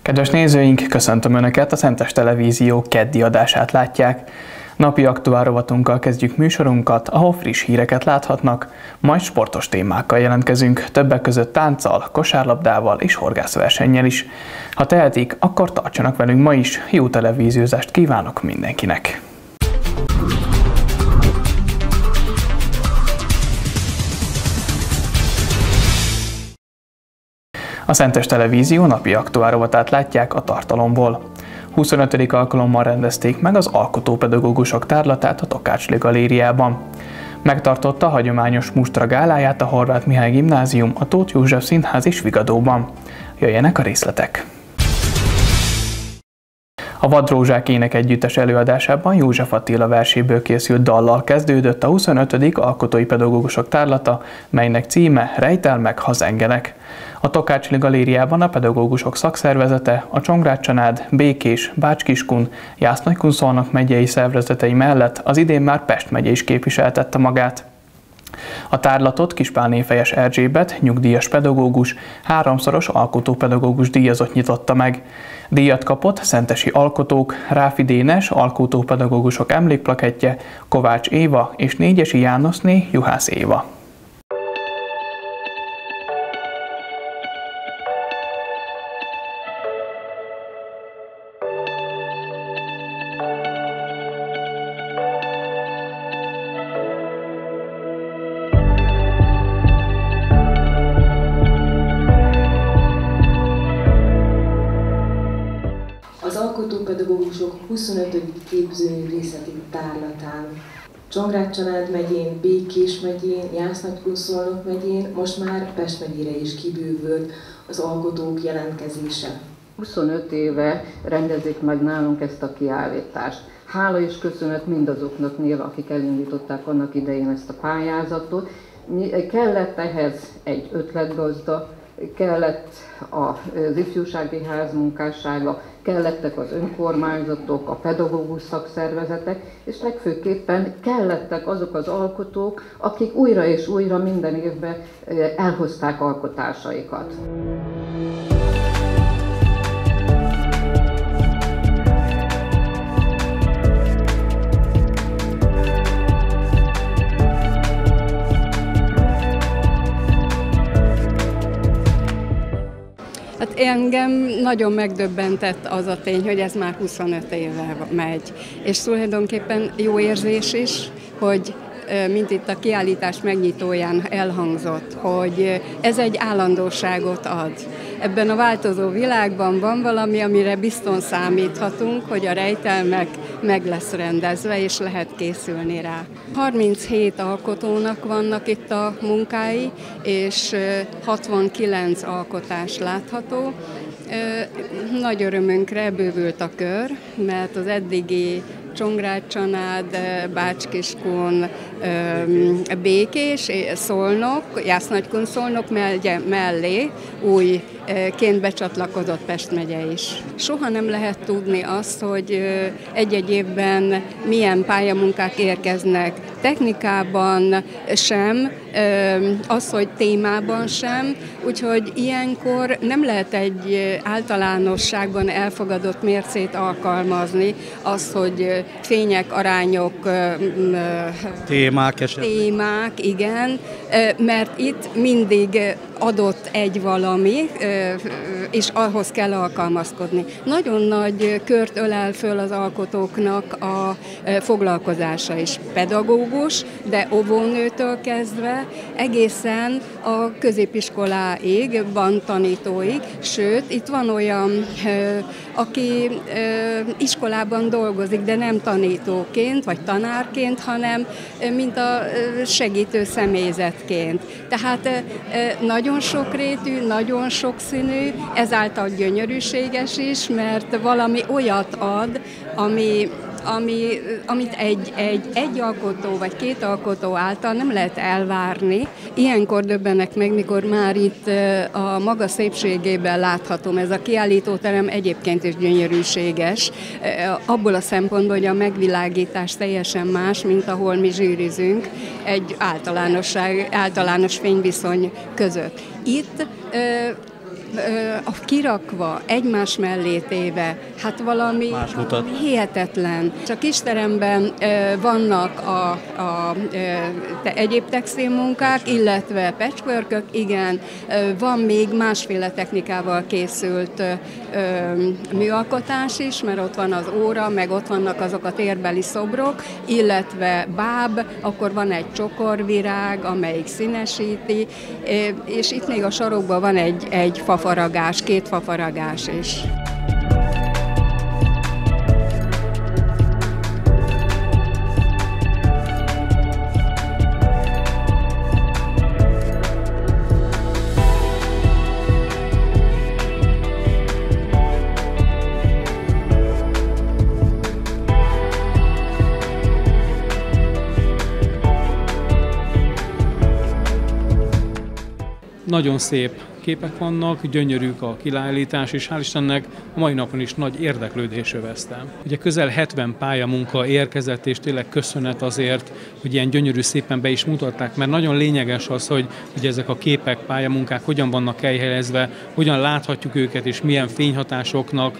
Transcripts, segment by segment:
Kedves nézőink, köszöntöm Önöket, a Szentes Televízió keddi adását látják. Napi aktuál rovatunkkal kezdjük műsorunkat, ahol friss híreket láthatnak, majd sportos témákkal jelentkezünk, többek között tánccal, kosárlabdával és horgászversennyel is. Ha tehetik, akkor tartsanak velünk ma is, jó televíziózást kívánok mindenkinek! A Szentes Televízió napi aktuál rovatát látják a tartalomból. 25. alkalommal rendezték meg az alkotópedagógusok tárlatát a Takácsli Galériában. Megtartotta a hagyományos mustra gáláját a Horváth Mihály Gimnázium, a Tóth József Színház és Vigadóban. Jöjjenek a részletek! A Vadrózsák énekegyüttes előadásában József Attila verséből készült dallal kezdődött a 25. alkotói pedagógusok tárlata, melynek címe Rejtelmek, ha zengenek. A Takácsli Galériában a pedagógusok szakszervezete, a Csongrád-Csanád, Békés, Bács-Kiskun, Jász-Nagykun-Szolnok megyei szervezetei mellett az idén már Pest megye is képviseltette magát. A tárlatot Kispálné-Fejes Erzsébet, nyugdíjas pedagógus, 3-szoros alkotópedagógus díjazott nyitotta meg. Díjat kapott szentesi alkotók, Ráfi Dénes alkotópedagógusok emlékplakettje, Kovács Éva és Négyesi Jánosné Juhász Éva. Az alkotópedagógusok 25. képzőművészeti tárlatán Csongrád-Csanád megyén, Békés megyén, Jász-Nagykun-Szolnok megyén, most már Pest megyére is kibővült az alkotók jelentkezése. 25 éve rendezik meg nálunk ezt a kiállítást. Hála és köszönet mindazoknak név, akik elindították annak idején ezt a pályázatot. Kellett ehhez egy ötletgazda, kellett az ifjúsági ház munkássága, kellettek az önkormányzatok, a pedagógus szakszervezetek, és legfőképpen kellettek azok az alkotók, akik újra és újra minden évben elhozták alkotásaikat. Hát engem nagyon megdöbbentett az a tény, hogy ez már 25 éve megy. És tulajdonképpen jó érzés is, hogy mint itt a kiállítás megnyitóján elhangzott, hogy ez egy állandóságot ad. Ebben a változó világban van valami, amire bizton számíthatunk, hogy a rejtelmek meg lesz rendezve, és lehet készülni rá. 37 alkotónak vannak itt a munkái, és 69 alkotás látható. Nagy örömünkre bővült a kör, mert az eddigi Csongrád-Csanád, Bács-Kiskun, Békés, Szolnok, Jász-Nagykun-Szolnok mellé újként becsatlakozott Pest megye is. Soha nem lehet tudni azt, hogy egy-egy évben milyen pályamunkák érkeznek, technikában sem, az, hogy témában sem, úgyhogy ilyenkor nem lehet egy általánosságban elfogadott mércét alkalmazni, az, hogy fények, arányok, témák esetleg. Témák, igen, mert itt mindig adott egy valami, és ahhoz kell alkalmazkodni. Nagyon nagy kört ölel föl az alkotóknak a foglalkozása is. Pedagógus, de óvónőtől kezdve egészen a középiskoláig, tanítóig, sőt, itt van olyan, aki iskolában dolgozik, de nem tanítóként, vagy tanárként, hanem mint a segítő személyzetként. Tehát nagyon sokrétű, nagyon sokszínű, ezáltal gyönyörűséges is, mert valami olyat ad, amit egy alkotó vagy két alkotó által nem lehet elvárni. Ilyenkor döbbenek meg, mikor már itt a maga szépségében láthatom. Ez a kiállítóterem egyébként is gyönyörűséges, abból a szempontból, hogy a megvilágítás teljesen más, mint ahol mi zsűrizünk egy általános fényviszony között. Itt kirakva, egymás mellé téve, hát valami hihetetlen. A kisteremben vannak egyéb textilmunkák, illetve patchworkök, igen, van még másféle technikával készült műalkotás is, mert ott van az óra, meg ott vannak azok a térbeli szobrok, illetve báb, akkor van egy csokorvirág, amelyik színesíti, és itt még a sarokban van egy fafaragás, 2 fafaragás is. Nagyon szép képek vannak, gyönyörűk a kiállítás, és hál' Istennek a mai napon is nagy érdeklődés övezte. Ugye közel 70 pályamunka érkezett, és tényleg köszönet azért, hogy ilyen gyönyörű szépen be is mutatták, mert nagyon lényeges az, hogy ezek a képek, pályamunkák hogyan vannak elhelyezve, hogyan láthatjuk őket, és milyen fényhatásoknak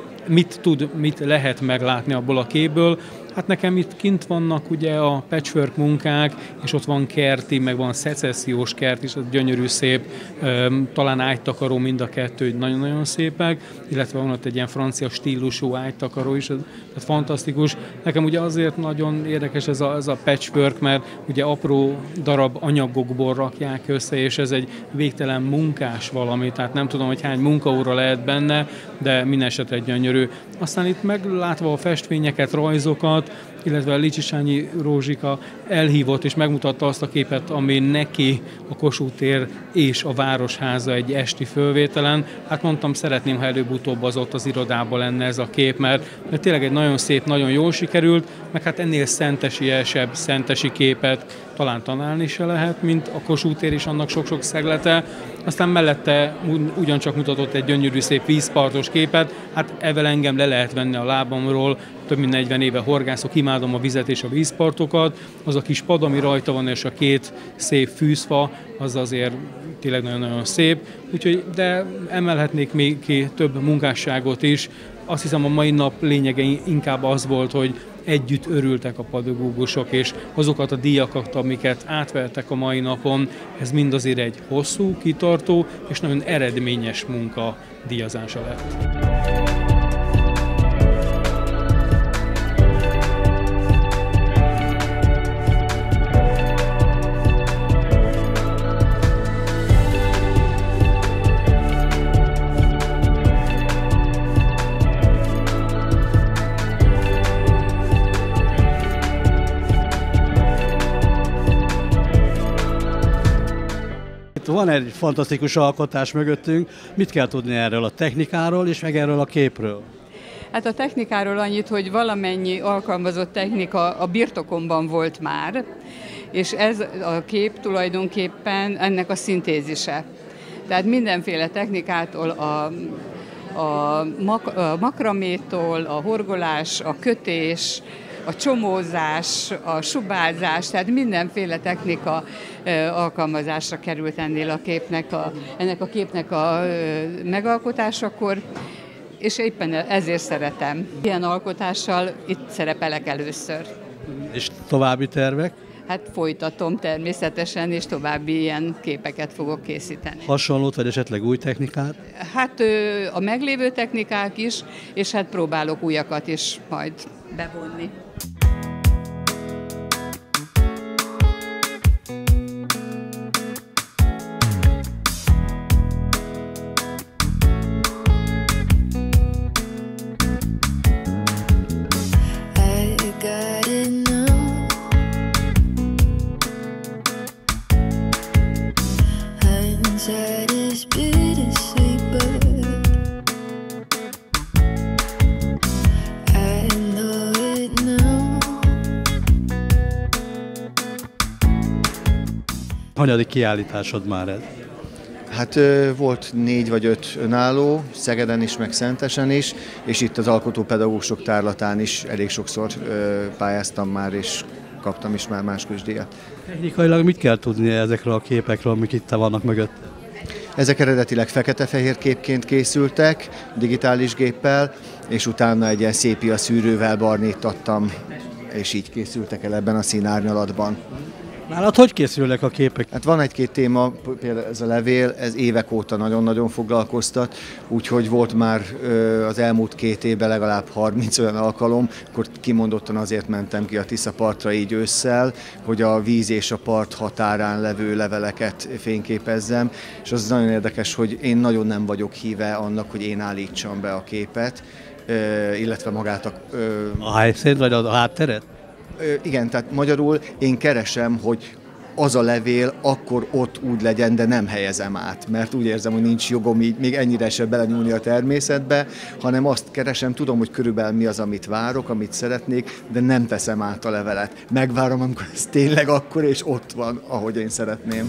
mit lehet meglátni abból a képből. Hát nekem itt kint vannak ugye a patchwork munkák, és ott van kerti, meg van szecessziós kert is, az gyönyörű szép, talán ágytakaró mind a kettő, nagyon-nagyon szépek, illetve van ott egy ilyen francia stílusú ágytakaró is, tehát fantasztikus. Nekem ugye azért nagyon érdekes ez a patchwork, mert ugye apró darab anyagokból rakják össze, és ez egy végtelen munkás valami, tehát nem tudom, hogy hány munkaóra lehet benne, de minden esetre gyönyörű. Aztán itt meglátva a festvényeket, rajzokat, illetve a Licsisányi Rózsika elhívott és megmutatta azt a képet, ami neki a Kossuth tér és a Városháza egy esti fölvételen. Hát mondtam, szeretném, ha előbb-utóbb az ott az irodában lenne ez a kép, mert tényleg egy nagyon szép, nagyon jól sikerült, meg hát ennél szentesiesebb, szentesi képet talán találni se lehet, mint a Kossuth tér és annak sok-sok szeglete. Aztán mellette ugyancsak mutatott egy gyönyörű szép vízpartos képet, hát ezzel engem le lehet venni a lábamról, több mint 40 éve horgászok, imádom a vizet és a vízpartokat, az a kis pad, ami rajta van, és a 2 szép fűzfa, az azért tényleg nagyon-nagyon szép, úgyhogy, de emelhetnék még ki több munkásságot is. Azt hiszem, a mai nap lényege inkább az volt, hogy együtt örültek a pedagógusok, és azokat a díjakat, amiket átvertek a mai napon, ez mind azért egy hosszú, kitartó és nagyon eredményes munka díjazása lett. Van egy fantasztikus alkotás mögöttünk. Mit kell tudni erről a technikáról és meg erről a képről? Hát a technikáról annyit, hogy valamennyi alkalmazott technika a birtokomban volt már, és ez a kép tulajdonképpen ennek a szintézise. Tehát mindenféle technikától, a makramétól, a horgolás, a kötés, a csomózás, a subázás, tehát mindenféle technika alkalmazásra került ennél a képnek ennek a képnek a megalkotásakor, és éppen ezért szeretem. Ilyen alkotással itt szerepelek először. És további tervek? Hát folytatom természetesen, és további ilyen képeket fogok készíteni. Hasonlót, vagy esetleg új technikát? Hát a meglévő technikák is, és hát próbálok újakat is majd bevonni. Hanyadik kiállításod már ez? Hát volt 4 vagy 5 önálló, Szegeden is, meg Szentesen is, és itt az alkotópedagógusok tárlatán is elég sokszor pályáztam már, és kaptam is már máskor is díjat. Technikailag mit kell tudni ezekről a képekről, amik itt vannak mögött? Ezek eredetileg fekete-fehér képként készültek, digitális géppel, és utána egy ilyen szépia szűrővel barnítattam, és így készültek el ebben a színárnyalatban. Nálad hogy készülnek a képek? Hát van egy-két téma, például ez a levél, ez évek óta nagyon-nagyon foglalkoztat, úgyhogy volt már az elmúlt 2 évben legalább 30 olyan alkalom, akkor kimondottan azért mentem ki a Tisza partra így ősszel, hogy a víz és a part határán levő leveleket fényképezzem, és az nagyon érdekes, hogy én nagyon nem vagyok híve annak, hogy én állítsam be a képet, illetve magát a helyszínt vagy a hátteret? Igen, tehát magyarul én keresem, hogy az a levél akkor ott úgy legyen, de nem helyezem át, mert úgy érzem, hogy nincs jogom így még ennyire se belenyúlni a természetbe, hanem azt keresem, tudom, hogy körülbelül mi az, amit várok, amit szeretnék, de nem teszem át a levelet. Megvárom, amikor ez tényleg akkor, és ott van, ahogy én szeretném.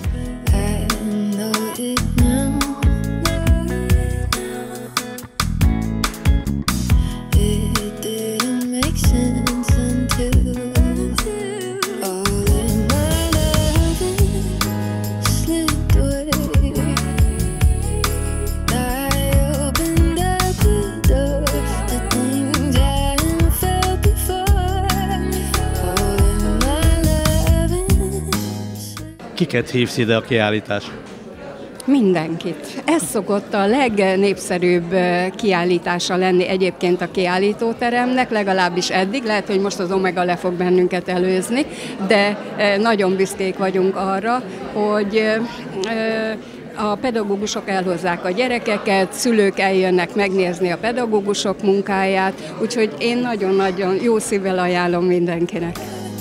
Kiket hívsz ide a kiállítás? Mindenkit. Ez szokott a legnépszerűbb kiállítása lenni egyébként a kiállítóteremnek, legalábbis eddig, lehet, hogy most az Omega le fog bennünket előzni, de nagyon büszkék vagyunk arra, hogy a pedagógusok elhozzák a gyerekeket, szülők eljönnek megnézni a pedagógusok munkáját, úgyhogy én nagyon-nagyon jó szívvel ajánlom mindenkinek.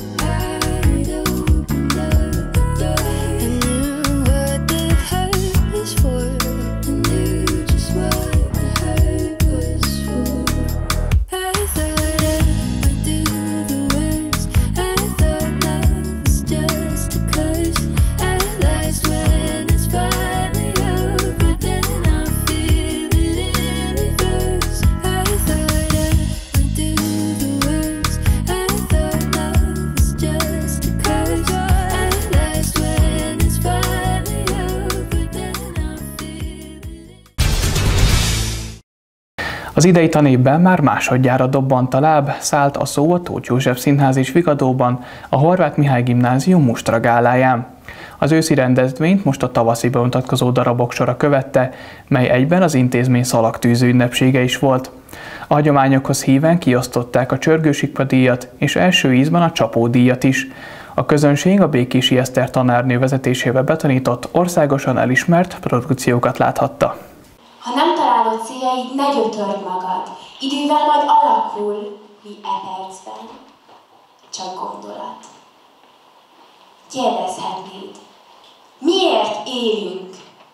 Az idei tanévben már másodjára dobbant a láb, szállt a szó a Tóth József Színház és Vigadóban, a Horváth Mihály Gimnázium Mustra gáláján. Az őszi rendezvényt most a tavaszi bemutatkozó darabok sora követte, mely egyben az intézmény szalagtűző ünnepsége is volt. A hagyományokhoz híven kiosztották a Csörgősikpa díjat és első ízben a Csapó díjat is. A közönség a Békési Eszter tanárnő vezetésével betanított, országosan elismert produkciókat láthatta. Ha nem találod céljaid, ne gyötörd magad. Idővel majd alakul, mi percben. Csak gondolat. Kérdezhetnéd, miért élünk?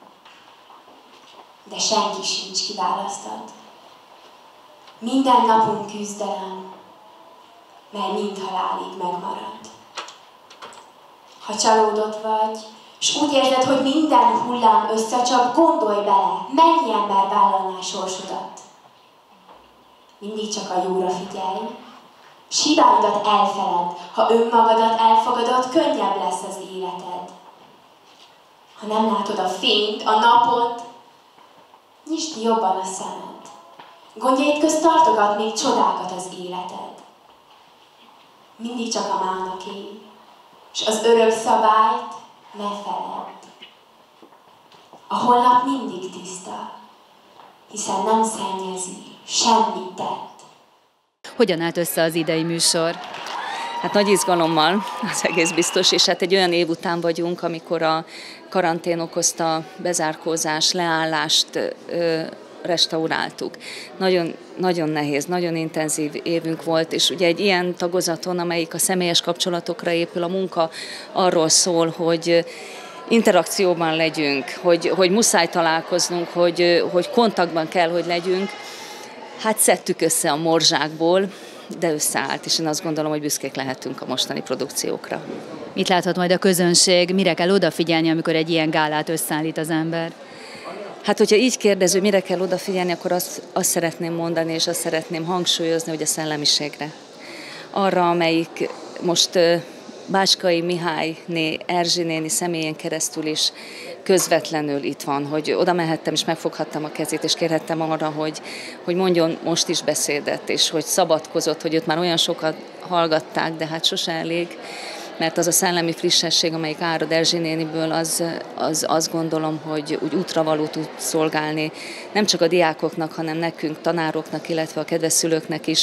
De senki sincs kiválasztott. Minden napunk küzdelem, mely mind halálig megmarad. Ha csalódott vagy, és úgy érzed, hogy minden hullám összecsap, gondolj bele, mennyi ember vállalná sorsodat. Mindig csak a jóra figyelj, s hibáidat elfeled, ha önmagadat elfogadod, könnyebb lesz az életed. Ha nem látod a fényt, a napot, nyisd ki jobban a szemed. Gondjaid közt tartogat még csodákat az életed. Mindig csak a mának élj, s az örök szabályt ne feledd. A holnap mindig tiszta, hiszen nem szennyezi, semmit tett. Hogyan állt össze az idei műsor? Hát nagy izgalommal, az egész biztos, és hát egy olyan év után vagyunk, amikor a karantén okozta bezárkózás, leállást restauráltuk. Nagyon, nagyon nehéz, nagyon intenzív évünk volt, és ugye egy ilyen tagozaton, amelyik a személyes kapcsolatokra épül, a munka arról szól, hogy interakcióban legyünk, hogy muszáj találkoznunk, hogy kontaktban kell, hogy legyünk. Hát szedtük össze a morzsákból, de összeállt, és én azt gondolom, hogy büszkék lehetünk a mostani produkciókra. Mit láthat majd a közönség, mire kell odafigyelni, amikor egy ilyen gálát összeállít az ember? Hát, hogyha így kérdező, mire kell odafigyelni, akkor azt szeretném mondani, és azt szeretném hangsúlyozni, hogy a szellemiségre. Arra, amelyik most Báskai Mihályné, Erzsi néni személyén keresztül is közvetlenül itt van, hogy oda mehettem és megfoghattam a kezét, és kérhettem arra, hogy mondjon most is beszédet, és hogy szabadkozott, hogy őt már olyan sokat hallgatták, de hát sose elég, mert az a szellemi frissesség, amelyik árad Erzsi néniből, az azt gondolom, hogy úgy útravaló tud szolgálni nem csak a diákoknak, hanem nekünk, tanároknak, illetve a kedves szülőknek is.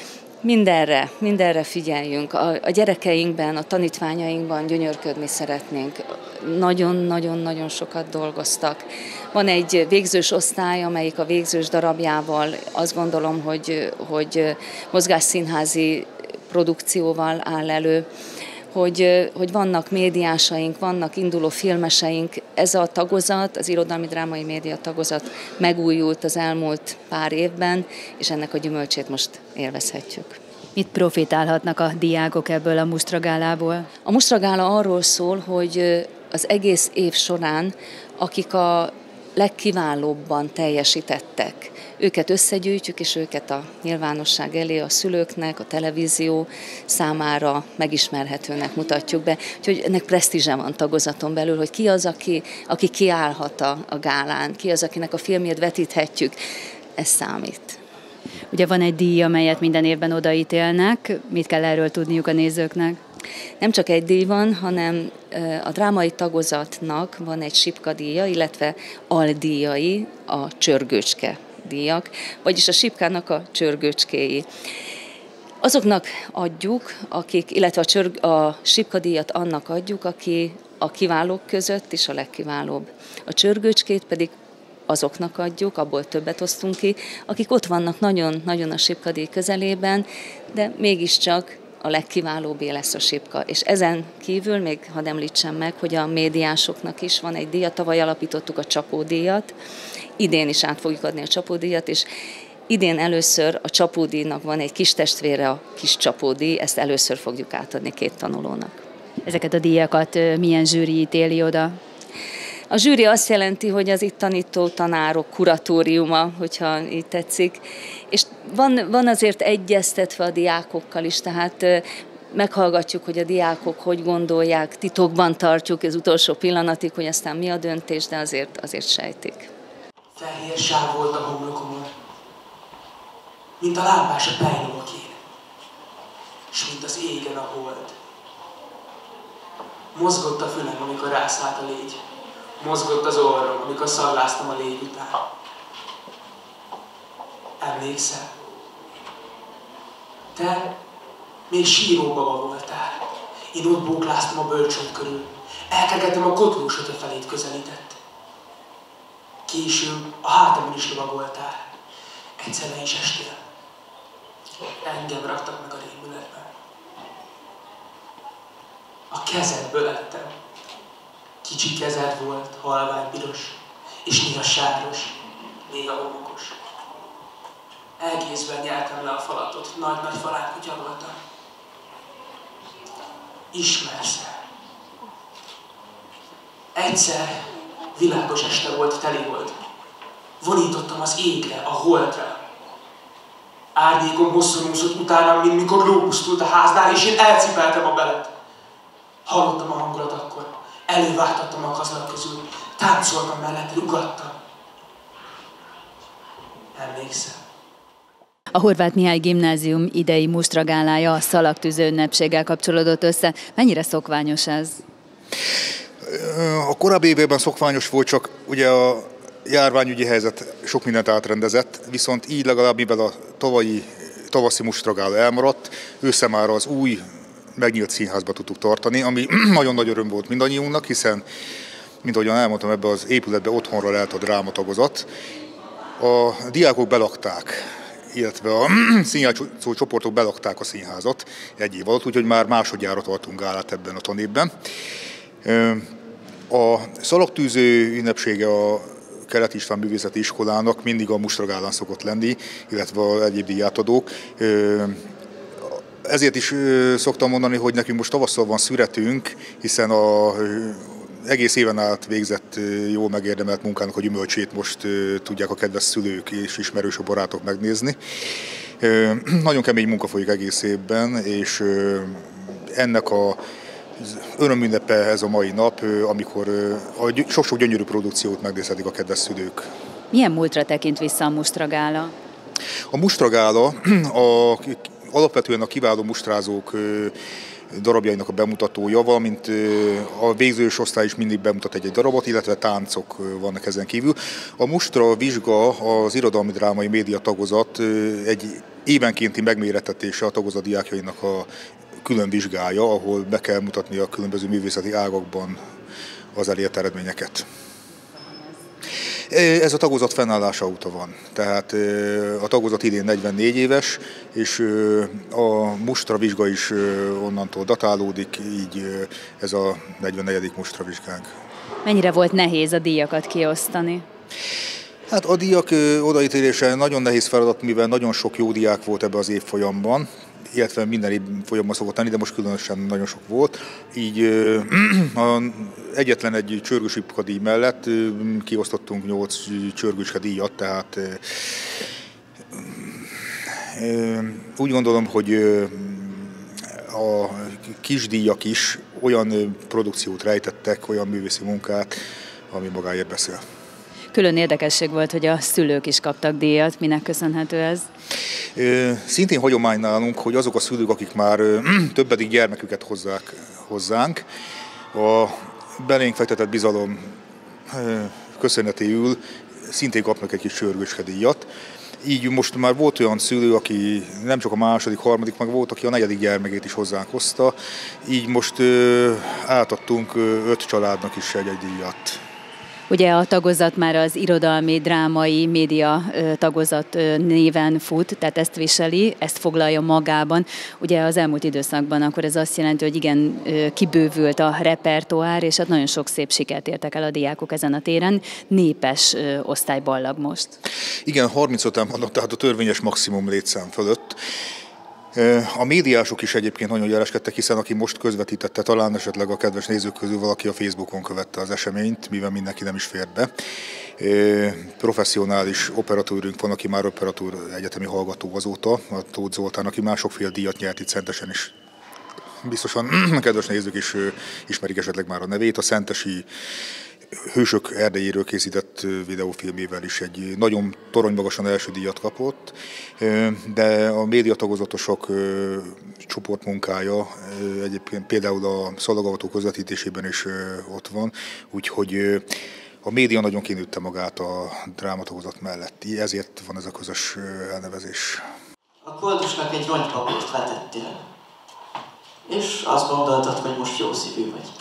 Mindenre figyeljünk. A gyerekeinkben, a tanítványainkban gyönyörködni szeretnénk. Nagyon-nagyon sokat dolgoztak. Van egy végzős osztály, amelyik a végzős darabjával azt gondolom, hogy mozgásszínházi produkcióval áll elő, hogy vannak médiásaink, vannak induló filmeseink. Ez a tagozat, az irodalmi drámai média tagozat megújult az elmúlt pár évben, és ennek a gyümölcsét most élvezhetjük. Mit profitálhatnak a diákok ebből a mustragálából? A mustragála arról szól, hogy az egész év során, akik a legkiválóbban teljesítettek, őket összegyűjtjük, és őket a nyilvánosság elé, a szülőknek, a televízió számára megismerhetőnek mutatjuk be. Úgyhogy ennek presztízse van tagozaton belül, hogy ki az, aki kiállhat a gálán, ki az, akinek a filmjét vetíthetjük, ez számít. Ugye van egy díj, amelyet minden évben odaítélnek, mit kell erről tudniuk a nézőknek? Nem csak egy díj van, hanem a drámai tagozatnak van egy Sipka díja, illetve aldíjai, a csörgőcske díjak, vagyis a Sipkának a csörgőcskéi. Azoknak adjuk, illetve a Sipka díjat annak adjuk, aki a kiválók között is a legkiválóbb. A csörgőcskét pedig azoknak adjuk, abból többet osztunk ki, akik ott vannak nagyon-nagyon a Sipka díj közelében, de mégiscsak a legkiválóbbé lesz a Sipka. És ezen kívül még hadd említsem meg, hogy a médiásoknak is van egy díja, tavaly alapítottuk a Csapódíjat, idén is át fogjuk adni a Csapódíjat, és idén először a Csapódíjnak van egy kis testvére, a Kis Csapódíj, ezt először fogjuk átadni 2 tanulónak. Ezeket a díjakat milyen zsűri ítéli oda? A zsűri azt jelenti, hogy az itt tanító tanárok kuratóriuma, hogyha így tetszik, és van azért egyeztetve a diákokkal is, tehát meghallgatjuk, hogy a diákok hogy gondolják, titokban tartjuk az utolsó pillanatig, hogy aztán mi a döntés, de azért sejtik. Fehér sáv volt a homlokomon, mint a lámpás a pejlovakén, s mint az égen a hold. Mozgott a fülem, amikor rászállt a légy. Mozgott az orrom, amikor szarláztam a légy után. Emlékszel? Te még síróbaba voltál. Én ott bókláztam a bölcsőd körül. Elkergettem a kotlós, hogy a felét közelített. Később a hátamon is lovagoltál. Egyszer le is estél. Engem raktak meg a rémületben. A kezedből ettem. Kicsi kezed volt, halványpiros, és néha sáros, néha homokos. Egészben nyeltem le a falatot, nagy-nagy falán kutyagoltam. Ismersz-e? Egyszer világos este volt, teli volt. Vonítottam az égre, a holdra. Árnyékom hosszan úszott utánam, mint mikor ló pusztult a háznál, és én elcipeltem a belet. Hallottam a hangulat akkor. Előváltattam a kazalak közül, táncoltam mellett, ugattam. Emlékszel? A Horváth Mihály Gimnázium idei mustragálája a szalagtűző ünnepséggel kapcsolódott össze. Mennyire szokványos ez? A korábbi években szokványos volt, csak ugye a járványügyi helyzet sok mindent átrendezett, viszont így legalább mivel a tavaszi mustragáló elmaradt, ősszel már az új megnyílt színházba tudtuk tartani, ami nagyon nagy öröm volt mindannyiunknak, hiszen, mint ahogyan elmondtam, ebbe az épületbe otthonra lehet a drámatagozat. A diákok belakták, illetve a színjátszó csoportok belakták a színházat egy év alatt, úgyhogy már másodjára tartunk gálát ebben a tanévben. A szalagtűző ünnepsége a Keleti István Művészeti Iskolának mindig a mustragálán szokott lenni, illetve az egyéb díjátadók. Ezért is szoktam mondani, hogy nekünk most tavasszal van szüretünk, hiszen az egész éven át végzett jól megérdemelt munkának a gyümölcsét most tudják a kedves szülők és ismerősök, barátok megnézni. Nagyon kemény munka folyik egész évben, és ennek a örömünnepe ez a mai nap, amikor sok-sok gyönyörű produkciót megnézhetik a kedves szülők. Milyen múltra tekint vissza a Mustra Gála? A Mustra Gála alapvetően a kiváló mustrázók darabjainak a bemutatója, valamint a végzős osztály is mindig bemutat egy darabot, illetve táncok vannak ezen kívül. A Mustra Vizsga, az irodalmi drámai média tagozat egy évenkénti megmérettetése a tagozat diákjainak a külön vizsgája, ahol be kell mutatni a különböző művészeti ágakban az elért eredményeket. Ez a tagozat fennállása óta van, tehát a tagozat idén 44 éves, és a Mustra Vizsga is onnantól datálódik, így ez a 44. Mustra Vizsgánk. Mennyire volt nehéz a díjakat kiosztani? Hát a díjak odaítélése nagyon nehéz feladat, mivel nagyon sok jó diák volt ebbe az évfolyamban, illetve minden évfolyamban szokott lenni, de most különösen nagyon sok volt. Így egyetlen egy csörgősipka díj mellett kiosztottunk 8 csörgőske díjat, tehát úgy gondolom, hogy a kisdíjak is olyan produkciót rejtettek, olyan művészi munkát, ami magáért beszél. Külön érdekesség volt, hogy a szülők is kaptak díjat. Minek köszönhető ez? Szintén hagyomány nálunk, hogy azok a szülők, akik már többedik gyermeküket hozzák hozzánk, a belénk fektetett bizalom köszönetéül szintén kapnak egy kis csörgőske díjat. Így most már volt olyan szülő, aki nem csak a második, harmadik, meg volt, aki a 4. gyermekét is hozzánk hozta. Így most átadtunk 5 családnak is egy díjat. Ugye a tagozat már az irodalmi, drámai, média tagozat néven fut, tehát ezt viseli, ezt foglalja magában. Ugye az elmúlt időszakban akkor ez azt jelenti, hogy igen, kibővült a repertoár, és hát nagyon sok szép sikert értek el a diákok ezen a téren. Népes osztályballag most. Igen, 35-en vannak, tehát a törvényes maximum létszám fölött. A médiások is egyébként nagyon jeleskedtek, hiszen aki most közvetítette, talán esetleg a kedves nézők közül valaki a Facebookon követte az eseményt, mivel mindenki nem is fért be. Professzionális operatőrünk van, aki már operatőr egyetemi hallgató azóta, a Tóth Zoltán, aki már sokféle díjat nyert itt Szentesen is. Biztosan a kedves nézők is ismerik esetleg már a nevét. A szentesi Hősök erdejéről készített videófilmével is egy nagyon toronymagasan első díjat kapott, de a médiatagozatosok csoportmunkája egyébként például a szalagavató közvetítésében is ott van, úgyhogy a média nagyon kinőtte magát a drámatagozat mellett, ezért van ez a közös elnevezés. A koldusnak egy rongypapírt vetettél, és azt gondoltad, hogy most jó szívű vagy.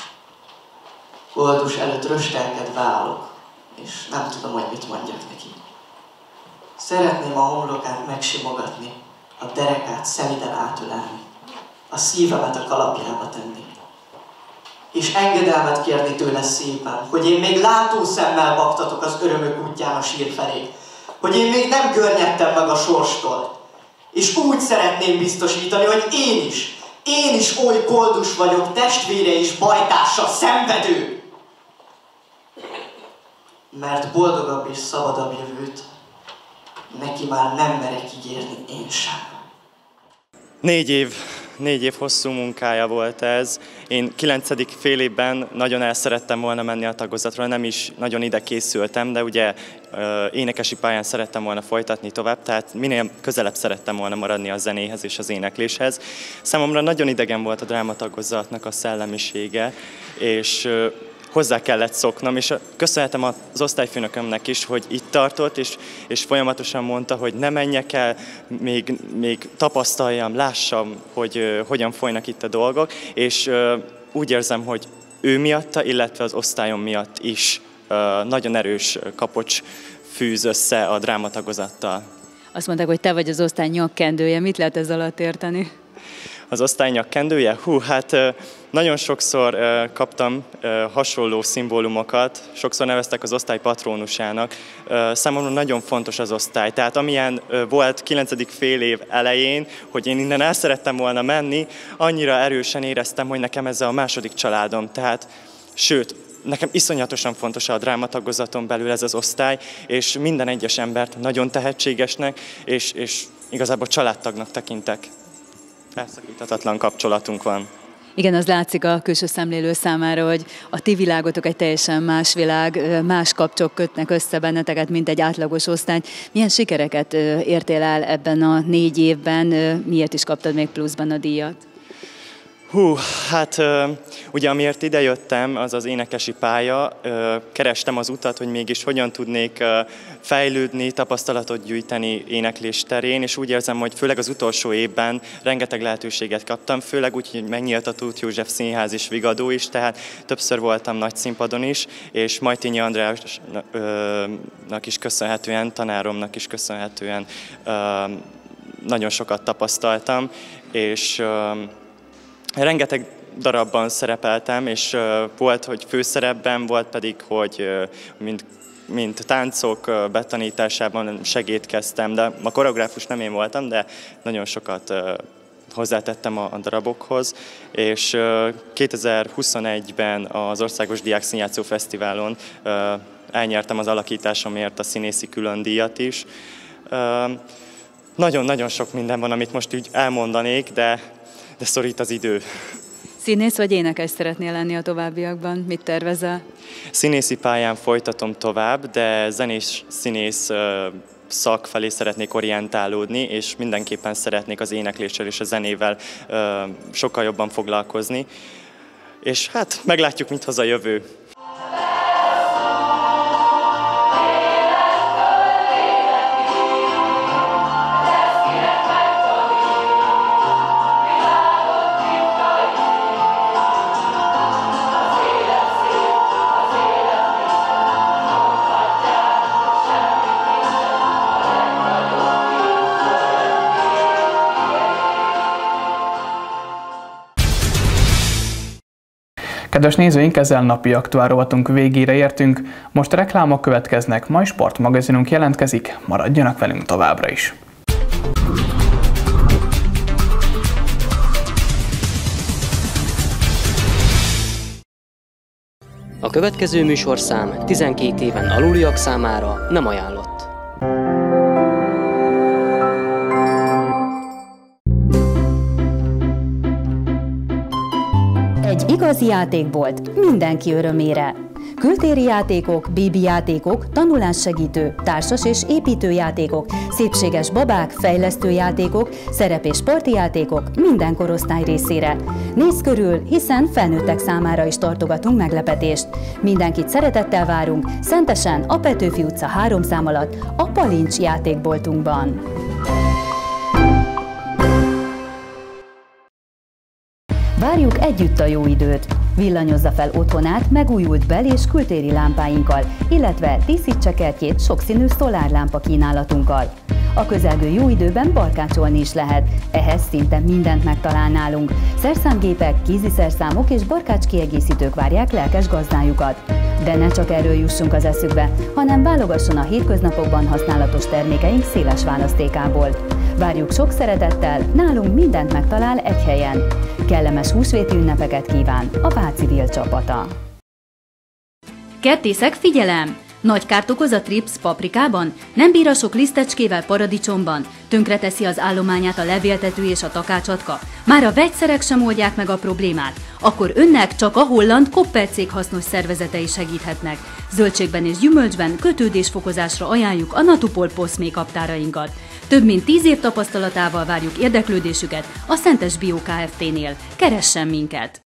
Koldus előtt röstelkedve állok, és nem tudom, hogy mit mondjak neki. Szeretném a homlokát megsimogatni, a derekát szeliden átölelni, a szívemet a kalapjába tenni. És engedelmet kérni tőle szépen, hogy én még látószemmel baktatok az örömök útján a sír felé, hogy én még nem görnyedtem meg a sorstól. És úgy szeretném biztosítani, hogy én is oly koldus vagyok, testvére és bajtársa, szenvedő. Mert boldogabb és szabadabb jövőt neki már nem merek ígérni én sem. 4 év hosszú munkája volt ez. Én 9. fél évben nagyon el szerettem volna menni a tagozatra, nem is nagyon ide készültem, de ugye énekesi pályán szerettem volna folytatni tovább, tehát minél közelebb szerettem volna maradni a zenéhez és az énekléshez. Számomra nagyon idegen volt a drámatagozatnak a szellemisége, és hozzá kellett szoknom, és köszönhetem az osztályfőnökömnek is, hogy itt tartott, és folyamatosan mondta, hogy ne menjek el, még tapasztaljam, lássam, hogy hogyan folynak itt a dolgok, és úgy érzem, hogy ő miatta, illetve az osztályom miatt is nagyon erős kapocs fűz össze a drámatagozattal. Azt mondták, hogy te vagy az osztály nyakkendője. Mit lehet ez alatt érteni? Az osztály nyakkendője? Hát nagyon sokszor kaptam hasonló szimbólumokat, sokszor neveztek az osztály patronusának. Számomra nagyon fontos az osztály, tehát amilyen volt 9. fél év elején, hogy én innen el szerettem volna menni, annyira erősen éreztem, hogy nekem ez a második családom, tehát sőt, nekem iszonyatosan fontos a drámatagozaton belül ez az osztály, és minden egyes embert nagyon tehetségesnek, és igazából családtagnak tekintek. Elszakíthatatlan kapcsolatunk van. Igen, az látszik a külső szemlélő számára, hogy a ti világotok egy teljesen más világ, más kapcsok kötnek össze benneteket, mint egy átlagos osztály. Milyen sikereket értél el ebben a 4 évben? Miért is kaptad még pluszban a díjat? Hát ugye amiért idejöttem, az az énekesi pálya, kerestem az utat, hogy mégis hogyan tudnék fejlődni, tapasztalatot gyűjteni éneklés terén, és úgy érzem, hogy főleg az utolsó évben rengeteg lehetőséget kaptam, főleg úgy, hogy megnyílt a Tóth József Színház és Vigadó is, tehát többször voltam nagy színpadon is, és Majtényi Andrásnak is köszönhetően, tanáromnak is köszönhetően nagyon sokat tapasztaltam, és rengeteg darabban szerepeltem, és volt, hogy főszerepben, volt pedig, hogy mint táncok betanításában segédkeztem, de a koreográfus nem én voltam, de nagyon sokat hozzátettem a darabokhoz, és 2021-ben az Országos Diák Színjátszó Fesztiválon elnyertem az alakításomért a színészi különdíjat is. Nagyon-nagyon sok minden van, amit most úgy elmondanék, de szorít az idő. Színész vagy énekes szeretnél lenni a továbbiakban? Mit tervezel? Színészi pályán folytatom tovább, de zenés-színész szak felé szeretnék orientálódni, és mindenképpen szeretnék az énekléssel és a zenével sokkal jobban foglalkozni. És hát meglátjuk, mit hoz a jövő. Kedves nézőink, ezzel napi aktuál rovatunk végére értünk. Most reklámok következnek, majd sportmagazinunk jelentkezik, maradjanak velünk továbbra is. A következő műsorszám 12 éven aluliak számára nem ajánlott. Egy igazi játékbolt mindenki örömére. Kültéri játékok, bébi játékok, tanulássegítő, társas és építőjátékok, szépséges babák, fejlesztő játékok, szerep- és parti játékok minden korosztály részére. Nézz körül, hiszen felnőttek számára is tartogatunk meglepetést. Mindenkit szeretettel várunk Szentesen, a Petőfi utca 3 szám alatt, a Palincs játékboltunkban. Várjuk együtt a jó időt! Villanyozza fel otthonát megújult bel- és kültéri lámpáinkkal, illetve díszítse kertjét sokszínű szolárlámpa kínálatunkkal. A közelgő jó időben barkácsolni is lehet, ehhez szinte mindent megtalál nálunk. Szerszámgépek, kéziszerszámok és barkács kiegészítők várják lelkes gazdájukat. De ne csak erről jussunk az eszükbe, hanem válogasson a hétköznapokban használatos termékeink széles választékából. Várjuk sok szeretettel, nálunk mindent megtalál egy helyen. Kellemes húsvéti ünnepeket kíván a Váci Vill csapata. Kertészek, figyelem! Nagy kárt okoz a trips paprikában? Nem bír a sok lisztecskével paradicsomban? Tönkreteszi az állományát a levéltető és a takácsatka? Már a vegyszerek sem oldják meg a problémát? Akkor önnek csak a holland Kopper cég hasznos szervezetei segíthetnek. Zöldségben és gyümölcsben kötődésfokozásra ajánljuk a Natupol Post kaptárainkat. Több mint 10 év tapasztalatával várjuk érdeklődésüket a Szentes Bio Kft-nél. Keressen minket!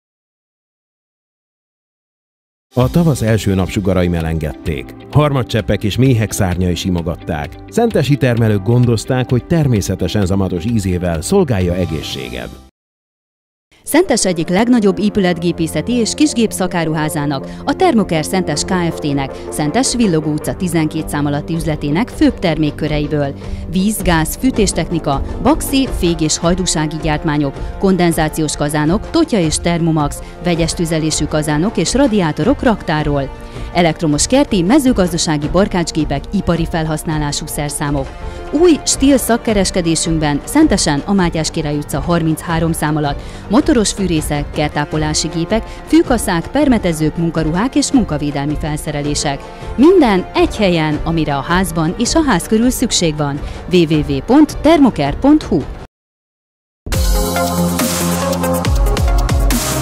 A tavasz első napsugarai melengedték. Harmadcseppek és méhek szárnyai simogatták. Szentesi termelők gondozták, hogy természetesen zamatos ízével szolgálja egészséged. Szentes egyik legnagyobb épületgépészeti és kisgép szakáruházának, a Thermoker Szentes Kft-nek, Szentes Villogó utca 12 szám alatti üzletének főbb termékköreiből. Víz, gáz, fűtéstechnika, baxi, fég- és hajdúsági gyártmányok, kondenzációs kazánok, totya és termomax, vegyes tüzelésű kazánok és radiátorok raktáról. Elektromos kerti, mezőgazdasági barkácsgépek, ipari felhasználású szerszámok. Új stíl szakkereskedésünkben Szentesen a Mátyás Király utca 33 szám alatt motoros fűrészek, kertápolási gépek, fűkaszák, permetezők, munkaruhák és munkavédelmi felszerelések. Minden egy helyen, amire a házban és a ház körül szükség van. www.thermoker.hu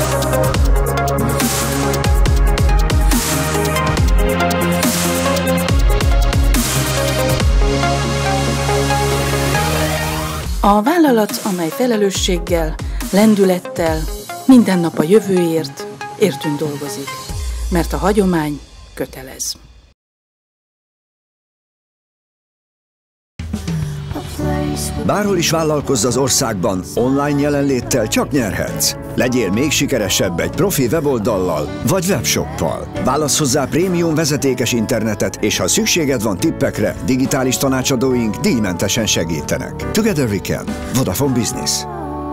A vállalat, amely felelősséggel, lendülettel, minden nap a jövőért, értünk dolgozik, mert a hagyomány kötelez. Bárhol is vállalkozz az országban, online jelenléttel csak nyerhetsz. Legyél még sikeresebb egy profi weboldallal vagy webshoppal. Válasz hozzá prémium vezetékes internetet, és ha szükséged van tippekre, digitális tanácsadóink díjmentesen segítenek. Together we can. Vodafone Business.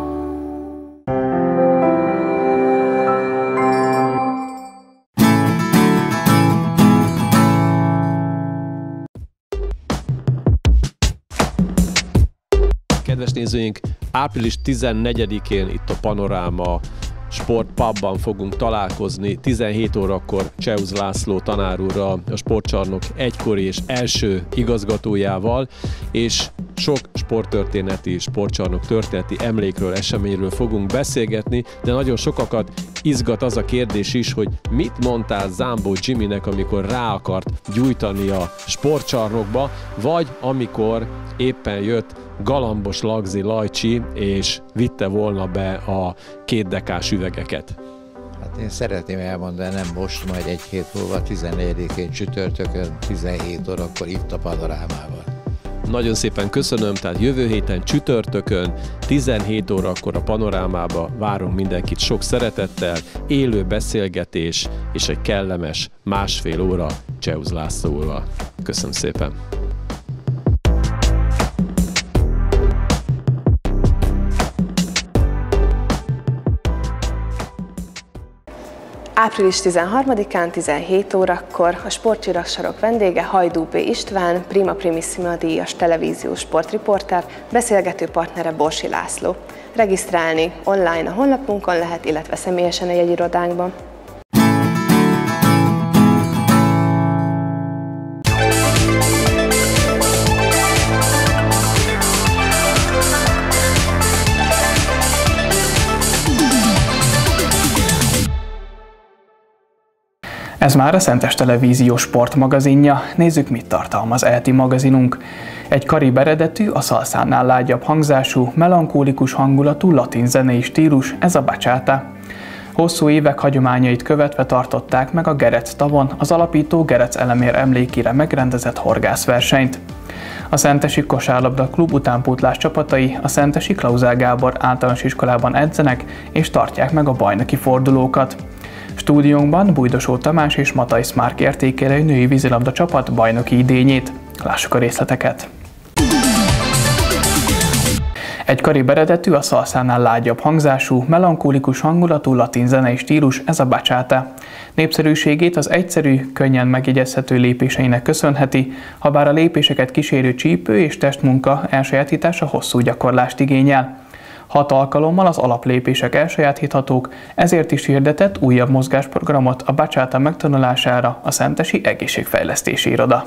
Kedves nézőink, április 14-én itt a Panoráma Sportpubban fogunk találkozni 17 órakor Cseusz László tanár úrral, a Sportcsarnok egykori és első igazgatójával, és sok sporttörténeti, Sportcsarnok történeti emlékről, eseményről fogunk beszélgetni, de nagyon sokakat izgat az a kérdés is, hogy mit mondtál Zámbó Jimmynek, amikor rá akart gyújtani a Sportcsarnokba, vagy amikor éppen jött Galambos Lagzi Lajcsi, és vitte volna be a 2 dekás üvegeket. Hát én szeretném elmondani, nem most, majd egy hét múlva, 14-én csütörtökön, 17 órakor itt a Panorámában. Nagyon szépen köszönöm, tehát jövő héten csütörtökön, 17 órakor a Panorámába várunk mindenkit sok szeretettel, élő beszélgetés és egy kellemes 1,5 óra Cseusz Lászlóval. Köszönöm szépen! Április 13-án 17 órakor a Sportcsillagssarok vendége Hajdú P. István, Prima Primissima díjas televíziós sportriporter, beszélgető partnere Borsi László. Regisztrálni online a honlapunkon lehet, illetve személyesen a jegyirodánkban. Ez már a Szentes Televízió sportmagazinja, nézzük, mit tartalmaz ELTE magazinunk. Egy karib eredetű, a szalszánál lágyabb hangzású, melankólikus hangulatú latin zenei stílus, ez a bachata. Hosszú évek hagyományait követve tartották meg a Gerec tavon az alapító Gerec Elemér emlékére megrendezett horgászversenyt. A Szentesi Kosárlabda Klub utánpótlás csapatai a Szentesi Klauzál Gábor általános iskolában edzenek és tartják meg a bajnoki fordulókat. Stúdiónkban Bújdosó Tamás és Matthijs Márk értékelő női vízilabda csapat bajnoki idényét. Lássuk a részleteket! Egy karib eredetű, a szalszánál lágyabb hangzású, melankólikus hangulatú latin zenei stílus, ez a bachata. Népszerűségét az egyszerű, könnyen megjegyezhető lépéseinek köszönheti, habár a lépéseket kísérő csípő és testmunka elsajátítása hosszú gyakorlást igényel. 6 alkalommal az alaplépések elsajátíthatók, ezért is hirdetett újabb mozgásprogramot a bachata megtanulására a Szentesi Egészségfejlesztési Iroda.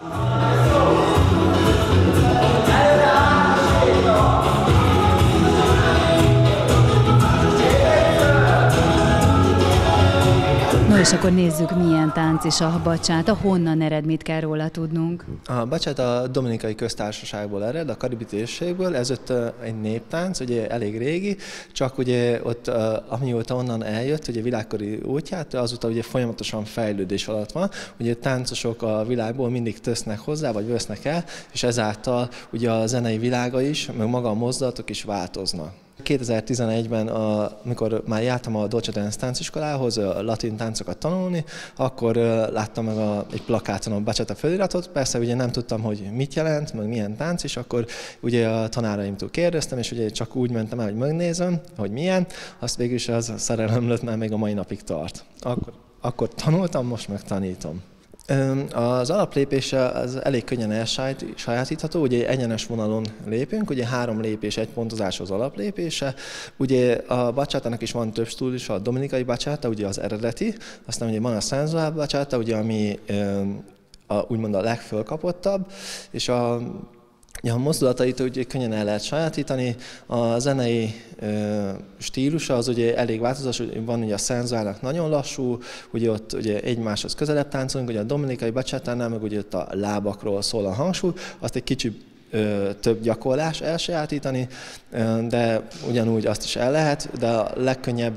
No és akkor nézzük, milyen tánc is a bachata, honnan ered, mit kell róla tudnunk. A bachata a Dominikai Köztársaságból ered, a karibi térségből, ez ott egy néptánc, ugye elég régi, csak ugye ott, amióta onnan eljött, ugye világkori útját, azóta ugye folyamatosan fejlődés alatt van, ugye táncosok a világból mindig tesznek hozzá, vagy vesznek el, és ezáltal ugye a zenei világa is, meg maga a mozdulatok is változnak. 2011-ben, amikor már jártam a Dolce Dance tánciskolához latin táncokat tanulni, akkor láttam meg egy plakáton a bachata feliratot. Persze ugye nem tudtam, hogy mit jelent, meg milyen tánc, és akkor ugye a tanáraimtól kérdeztem, és ugye csak úgy mentem el, hogy megnézem, hogy milyen. Azt végül is az szerelem lett, már még a mai napig tart. Akkor tanultam, most meg tanítom. Az alaplépése az elég könnyen elsajátítható, ugye egyenes vonalon lépünk, ugye 3 lépés, 1 pontozás az alaplépése. Ugye a bachatának is van több stílusa, a dominikai bachata, ugye az eredeti, aztán ugye van a sensual bachata, ugye ami úgymond a legfölkapottabb, és a mozdulatait ugye könnyen el lehet sajátítani. A zenei stílusa az ugye elég változás, van ugye a sensuálnak nagyon lassú, ugye ott ugye egymáshoz közelebb táncolunk, ugye a dominikai bachatánál meg ugye ott a lábakról szól a hangsúly, azt egy kicsit több gyakorlás elsajátítani, de ugyanúgy azt is el lehet, de a legkönnyebb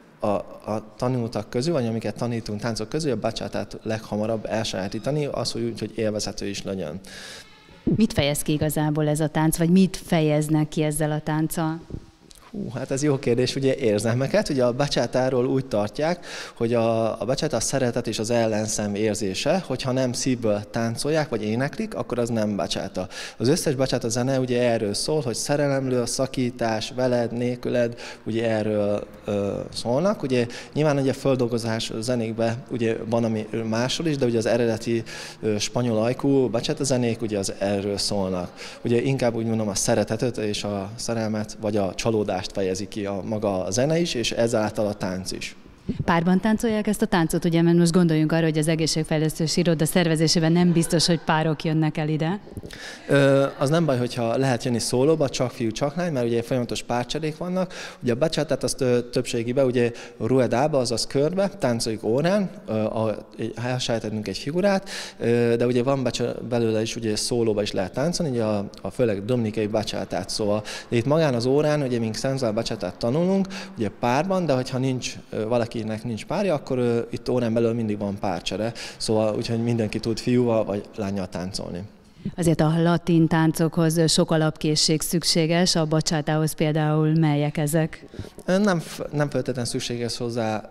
a tanultak közül, vagy amiket tanítunk táncok közül, a bachátát leghamarabb elsajátítani, az, hogy élvezhető is legyen. Mit fejez ki igazából ez a tánc, vagy mit fejeznek ki ezzel a tánccal? Hát ez jó kérdés, ugye érzelmeket. Ugye a bacsátáról úgy tartják, hogy a bachata a szeretet és az ellenszem érzése, hogyha nem szívből táncolják, vagy éneklik, akkor az nem bachata. Az összes bachata zene ugye erről szól, hogy szerelemről, szakítás, veled, nélküled, ugye erről szólnak. Ugye nyilván ugye a földolgozás zenékben ugye van ami másról is, de ugye az eredeti spanyol ajkú bachata zenék ugye az erről szólnak. Ugye inkább úgy mondom a szeretetet és a szerelmet, vagy a csalódást fejezi ki a maga a zene is, és ezáltal a tánc is. Párban táncolják ezt a táncot, ugye, mert most gondoljunk arra, hogy az egészségfejlesztési iroda szervezésében nem biztos, hogy párok jönnek el ide. Az nem baj, hogyha lehet jönni szólóba, csak fiú, csak lány, mert ugye folyamatos párcserék vannak. Ugye a bachátát azt többségében ugye ruedába, azaz körbe, táncoljuk órán, elsajátítünk egy figurát, de ugye van belőle is ugye szólóba is lehet táncolni, ugye a főleg dominikai bachátát, szóval itt magán az órán, ugye mink senzuál bachátát tanulunk, ugye párban, de hogyha nincs valakinek nincs párja, akkor itt órán belül mindig van párcsere, szóval úgyhogy mindenki tud fiúval vagy lánnyal táncolni. Azért a latin táncokhoz sok alapkészség szükséges, a bacsátához például melyek ezek? Nem feltétlenül szükséges hozzá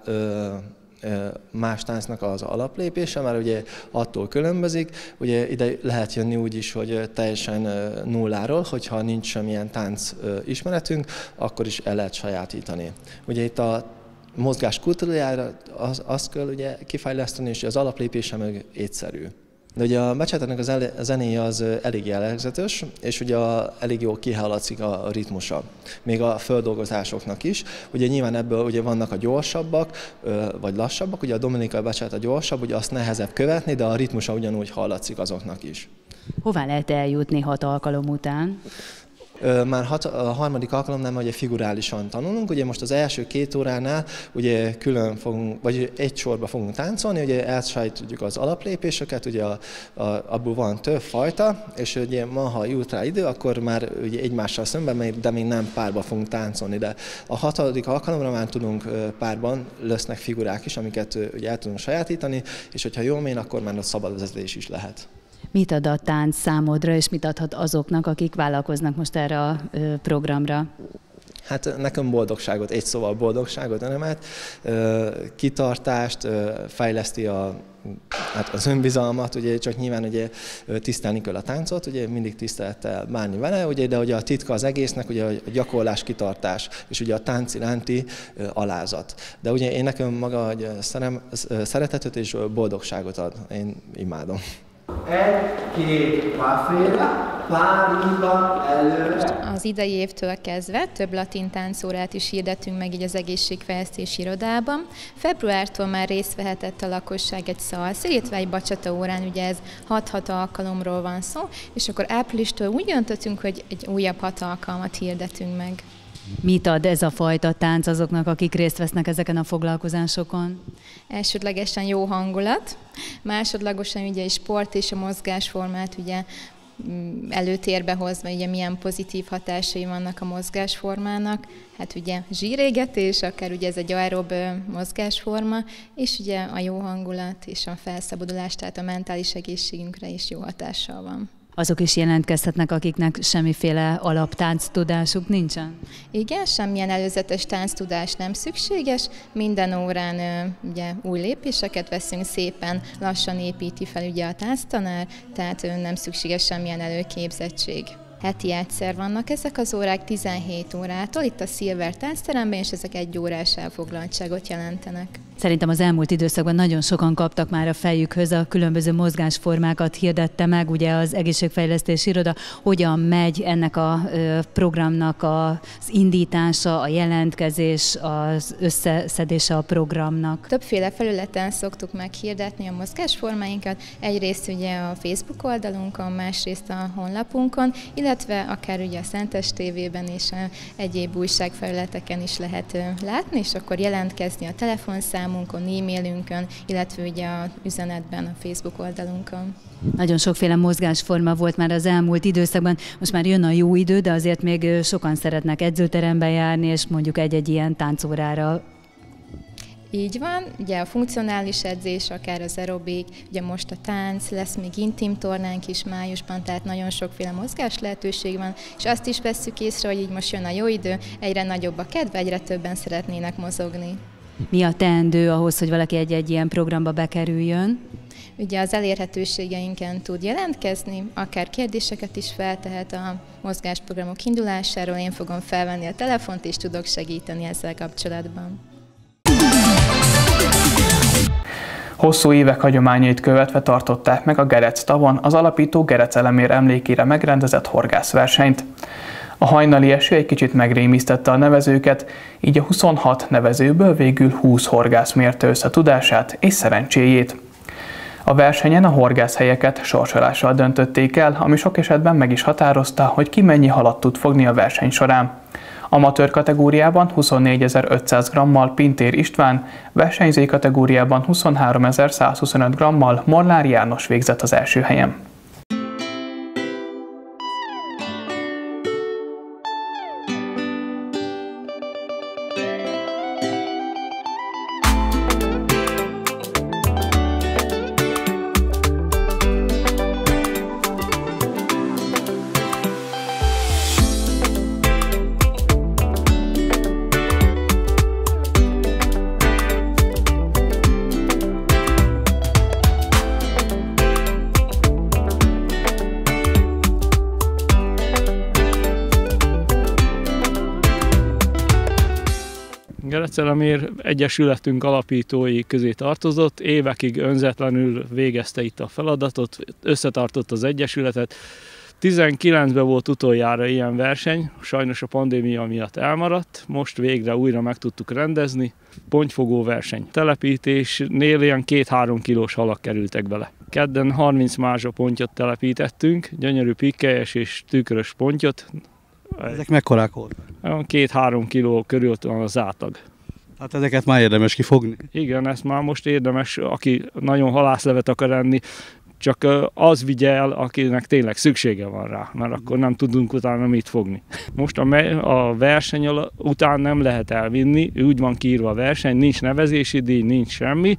más táncnak az alaplépése, mert ugye attól különbözik, ugye ide lehet jönni úgy is, hogy teljesen nulláról, hogyha nincs semmilyen tánc ismeretünk, akkor is el lehet sajátítani. Ugye itt a mozgás kultúrájára azt kell ugye kifejleszteni, és az alaplépése meg egyszerű. De ugye a bacsátának a zenéje az elég jellegzetes, és ugye elég jól kihallatszik a ritmusa, még a földolgozásoknak is. Ugye nyilván ebből ugye vannak a gyorsabbak, vagy lassabbak, ugye a dominikai bacsátá gyorsabb, ugye azt nehezebb követni, de a ritmusa ugyanúgy hallatszik azoknak is. Hová lehet eljutni 6 alkalom után? Már a harmadik alkalomnál ugye figurálisan tanulunk, ugye most az első 2 óránál ugye külön fogunk, vagy egy sorba fogunk táncolni, ugye elsajátítjuk az alaplépéseket, ugye abból van több fajta, és ugye ma, ha jut rá idő, akkor már ugye egymással szemben, de még nem párba fogunk táncolni, de a 6. alkalomra már tudunk párban, lesznek figurák is, amiket ugye el tudunk sajátítani, és hogyha jól mér, akkor már a szabad vezetés is lehet. Mit ad a tánc számodra, és mit adhat azoknak, akik vállalkoznak most erre a programra? Hát nekem boldogságot, egy szóval boldogságot, örömet, kitartást, fejleszti az önbizalmat, ugye csak nyilván ugye tisztelni kell a táncot, ugye mindig tisztelettel bánni vele, ugye, de ugye a titka az egésznek ugye a gyakorlás, kitartás, és ugye a tánc iránti alázat. De ugye én nekem maga hogy szeretetet és boldogságot ad, én imádom. 1-2 párféle, párban előre. Az idei évtől kezdve több latin táncórát is hirdetünk meg így az egészségfejlesztési irodában. Februártól már részt vehetett a lakosság egy szalsza, illetve egy bachata órán, ugye ez 6 alkalomról van szó, és akkor áprilistól úgy döntöttünk, hogy egy újabb 6 alkalmat hirdetünk meg. Mit ad ez a fajta tánc azoknak, akik részt vesznek ezeken a foglalkozásokon? Elsődlegesen jó hangulat, másodlagosan ugye egy sport és a mozgásformát ugye előtérbe hozva, ugye milyen pozitív hatásai vannak a mozgásformának. Hát ugye zsírégetés, akár ugye ez egy aerob mozgásforma, és ugye a jó hangulat és a felszabadulás, tehát a mentális egészségünkre is jó hatással van. Azok is jelentkezhetnek, akiknek semmiféle alaptánctudásuk nincsen? Igen, semmilyen előzetes tánctudás nem szükséges. Minden órán ugye új lépéseket veszünk, szépen lassan építi fel ugye a tánctanár, tehát nem szükséges semmilyen előképzettség. Heti egyszer vannak ezek az órák 17 órától, itt a Silver táncteremben, és ezek 1 órás elfoglaltságot jelentenek. Szerintem az elmúlt időszakban nagyon sokan kaptak már a fejükhöz, a különböző mozgásformákat hirdette meg, ugye az egészségfejlesztési iroda, hogyan megy ennek a programnak az indítása, a jelentkezés, az összeszedése a programnak. Többféle felületen szoktuk meghirdetni a mozgásformáinkat, egyrészt ugye a Facebook oldalunkon, másrészt a honlapunkon, illetve akár ugye a Szentes TV-ben és egyéb újságfelületeken is lehet látni, és akkor jelentkezni a telefonszámon, telefonszámunkon, e-mailünkön, illetve ugye a üzenetben, a Facebook oldalunkon. Nagyon sokféle mozgásforma volt már az elmúlt időszakban, most már jön a jó idő, de azért még sokan szeretnek edzőterembe járni, és mondjuk egy-egy ilyen táncórára. Így van, ugye a funkcionális edzés, akár az aerobik, ugye most a tánc, lesz még intim tornánk is májusban, tehát nagyon sokféle mozgás lehetőség van, és azt is vesszük észre, hogy így most jön a jó idő, egyre nagyobb a kedve, egyre többen szeretnének mozogni. Mi a teendő ahhoz, hogy valaki egy-egy ilyen programba bekerüljön? Ugye az elérhetőségeinken tud jelentkezni, akár kérdéseket is feltehet a mozgásprogramok indulásáról, én fogom felvenni a telefont, és tudok segíteni ezzel kapcsolatban. Hosszú évek hagyományait követve tartották meg a Gerec tavon az alapító Gerec Elemér emlékére megrendezett horgászversenyt. A hajnali eső egy kicsit megrémisztette a nevezőket, így a 26 nevezőből végül 20 horgász mérte össze tudását és szerencséjét. A versenyen a horgászhelyeket sorsolással döntötték el, ami sok esetben meg is határozta, hogy ki mennyi halat tud fogni a verseny során. Amatőr kategóriában 24.500 grammal Pintér István, versenyzői kategóriában 23.125 grammal Molnár János végzett az első helyen. Gerec Elemér Egyesületünk alapítói közé tartozott, évekig önzetlenül végezte itt a feladatot, összetartott az Egyesületet. 19-ben volt utoljára ilyen verseny, sajnos a pandémia miatt elmaradt, most végre újra meg tudtuk rendezni. Pontyfogó verseny. Telepítésnél ilyen 2-3 kilós halak kerültek bele. Kedden 30 mázsa pontyot telepítettünk, gyönyörű pikkelyes és tükrös pontyot. Ezek mekkorák voltak? 2-3 kiló körül van az átlag. Hát ezeket már érdemes kifogni? Igen, ezt már most érdemes, aki nagyon halászlevet akar enni, csak az vigye el, akinek tényleg szüksége van rá, mert akkor nem tudunk utána mit fogni. Most a verseny után nem lehet elvinni, úgy van kiírva a verseny, nincs nevezési díj, nincs semmi,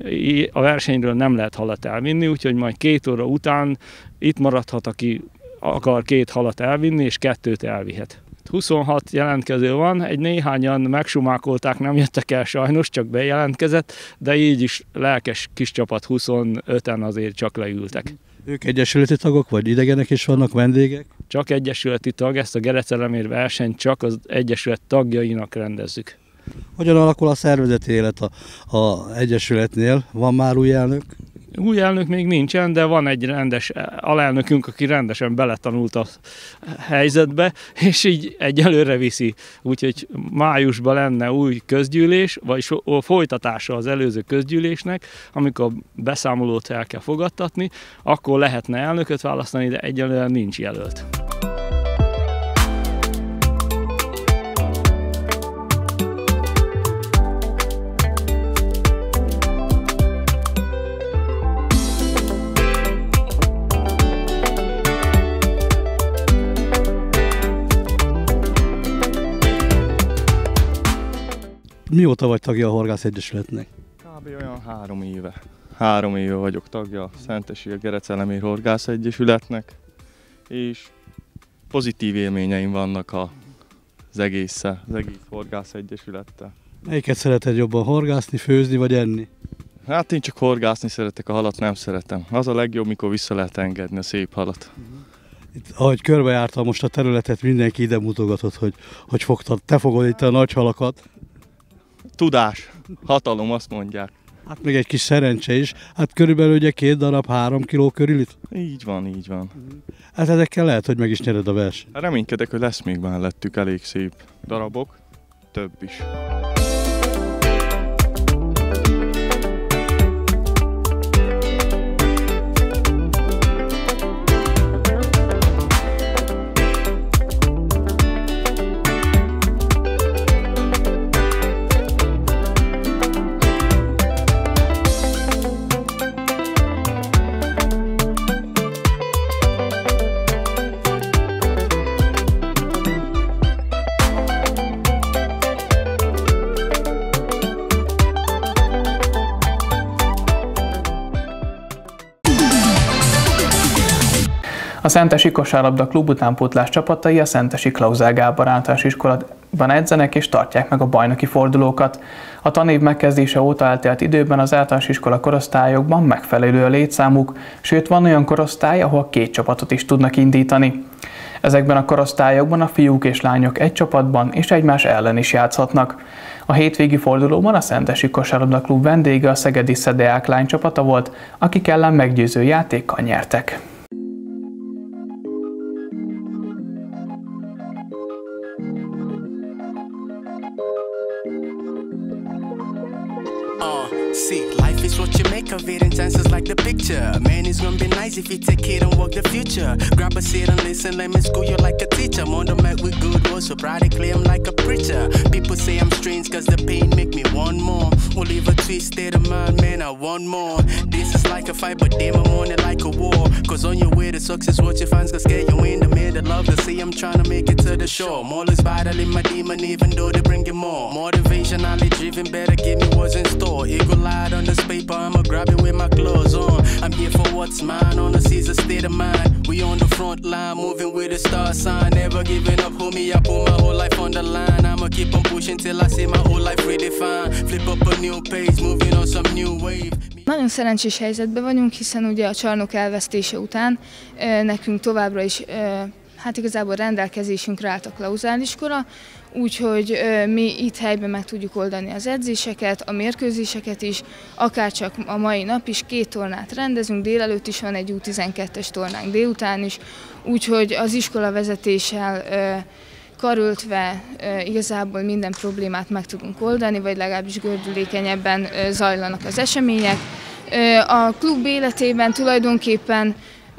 a versenyről nem lehet halat elvinni, úgyhogy majd 2 óra után itt maradhat, aki akar 2 halat elvinni, és 2 elvihet. 26 jelentkező van, egy néhányan megsumákolták, nem jöttek el sajnos, csak bejelentkezett, de így is lelkes kis csapat 25-en azért csak leültek. Ők egyesületi tagok, vagy idegenek is vannak, vendégek? Csak egyesületi tag, ezt a Gerec Elemér versenyt csak az egyesület tagjainak rendezzük. Hogyan alakul a szervezeti élet a egyesületnél? Van már új elnök? Új elnök még nincsen, de van egy rendes alelnökünk, aki rendesen beletanult a helyzetbe, és így egyelőre viszi. Úgyhogy májusban lenne új közgyűlés, vagy folytatása az előző közgyűlésnek, amikor beszámolót el kell fogadtatni, akkor lehetne elnököt választani, de egyelőre nincs jelölt. Mióta vagy tagja a Horgász Egyesületnek? Kb. Olyan 3 éve. 3 éve vagyok tagja a Szentesi Gerec Elemér Horgász Egyesületnek, és pozitív élményeim vannak az egész Horgász Egyesülettel. Melyiket szereted jobban, horgászni, főzni vagy enni? Hát én csak horgászni szeretek, a halat nem szeretem. Az a legjobb, mikor vissza lehet engedni a szép halat. Itt, ahogy körbejártam most a területet, mindenki ide mutogatott, hogy fogtad. Te fogod itt a nagy halakat. Tudás, hatalom, azt mondják. Hát még egy kis szerencse is. Hát körülbelül ugye 2 darab, 3 kiló körül itt? Így van, így van. Hát ezekkel lehet, hogy meg is nyered a versenyt. Reménykedek, hogy lesz még mellettük elég szép darabok, több is. A Szentesi Kosárlabda Klub utánpótlás csapatai a Szentesi Klauzál Gábor általános iskolában edzenek és tartják meg a bajnoki fordulókat. A tanév megkezdése óta eltelt időben az általános iskola korosztályokban megfelelő a létszámuk, sőt van olyan korosztály, ahol 2 csapatot is tudnak indítani. Ezekben a korosztályokban a fiúk és lányok egy csapatban és egymás ellen is játszhatnak. A hétvégi fordulóban a Szentesi Kosárlabda Klub vendége a szegedi Szedeák lánycsapata volt, akik ellen meggyőző játékkal nyertek. See, life is what you make of it, and chances like the picture. Man, it's gonna be nice if you take it and walk the future. Grab a seat and listen, let me school you like a teacher. I'm on the mat with good words, so practically I'm like a preacher. People say I'm strange cause the pain make me want more. Will leave a twisted of mind, man, I want more. This is like a fight, but damn, I'm on it like a war. Cause on your way to success, what your fans gonna scare you in the middle of the sea. I'm trying to make it to the shore. More is battling my demon, even though they bring you more. Motivationally driven, better give me what's in store. Eagle eye on this paper, I'ma grab it with my clothes on. I'm here for what's mine, on the season state of mind. We on the front line, moving with a star sign. Never giving up, homie, I put my whole life on the line. I'ma keep on pushing till I see my whole life redefined. Flip up a new page, moving on some new wave. Nagyon szerencsés helyzetben vagyunk, hiszen ugye a csarnok elvesztése után nekünk továbbra is hát igazából rendelkezésünkre állt a klauzáliskola, úgyhogy mi itt helyben meg tudjuk oldani az edzéseket, a mérkőzéseket is, akárcsak a mai nap is 2 tornát rendezünk, délelőtt is van egy U12-es tornánk, délután is, úgyhogy az iskola vezetéssel karöltve igazából minden problémát meg tudunk oldani, vagy legalábbis gördülékenyebben zajlanak az események. A klub életében tulajdonképpen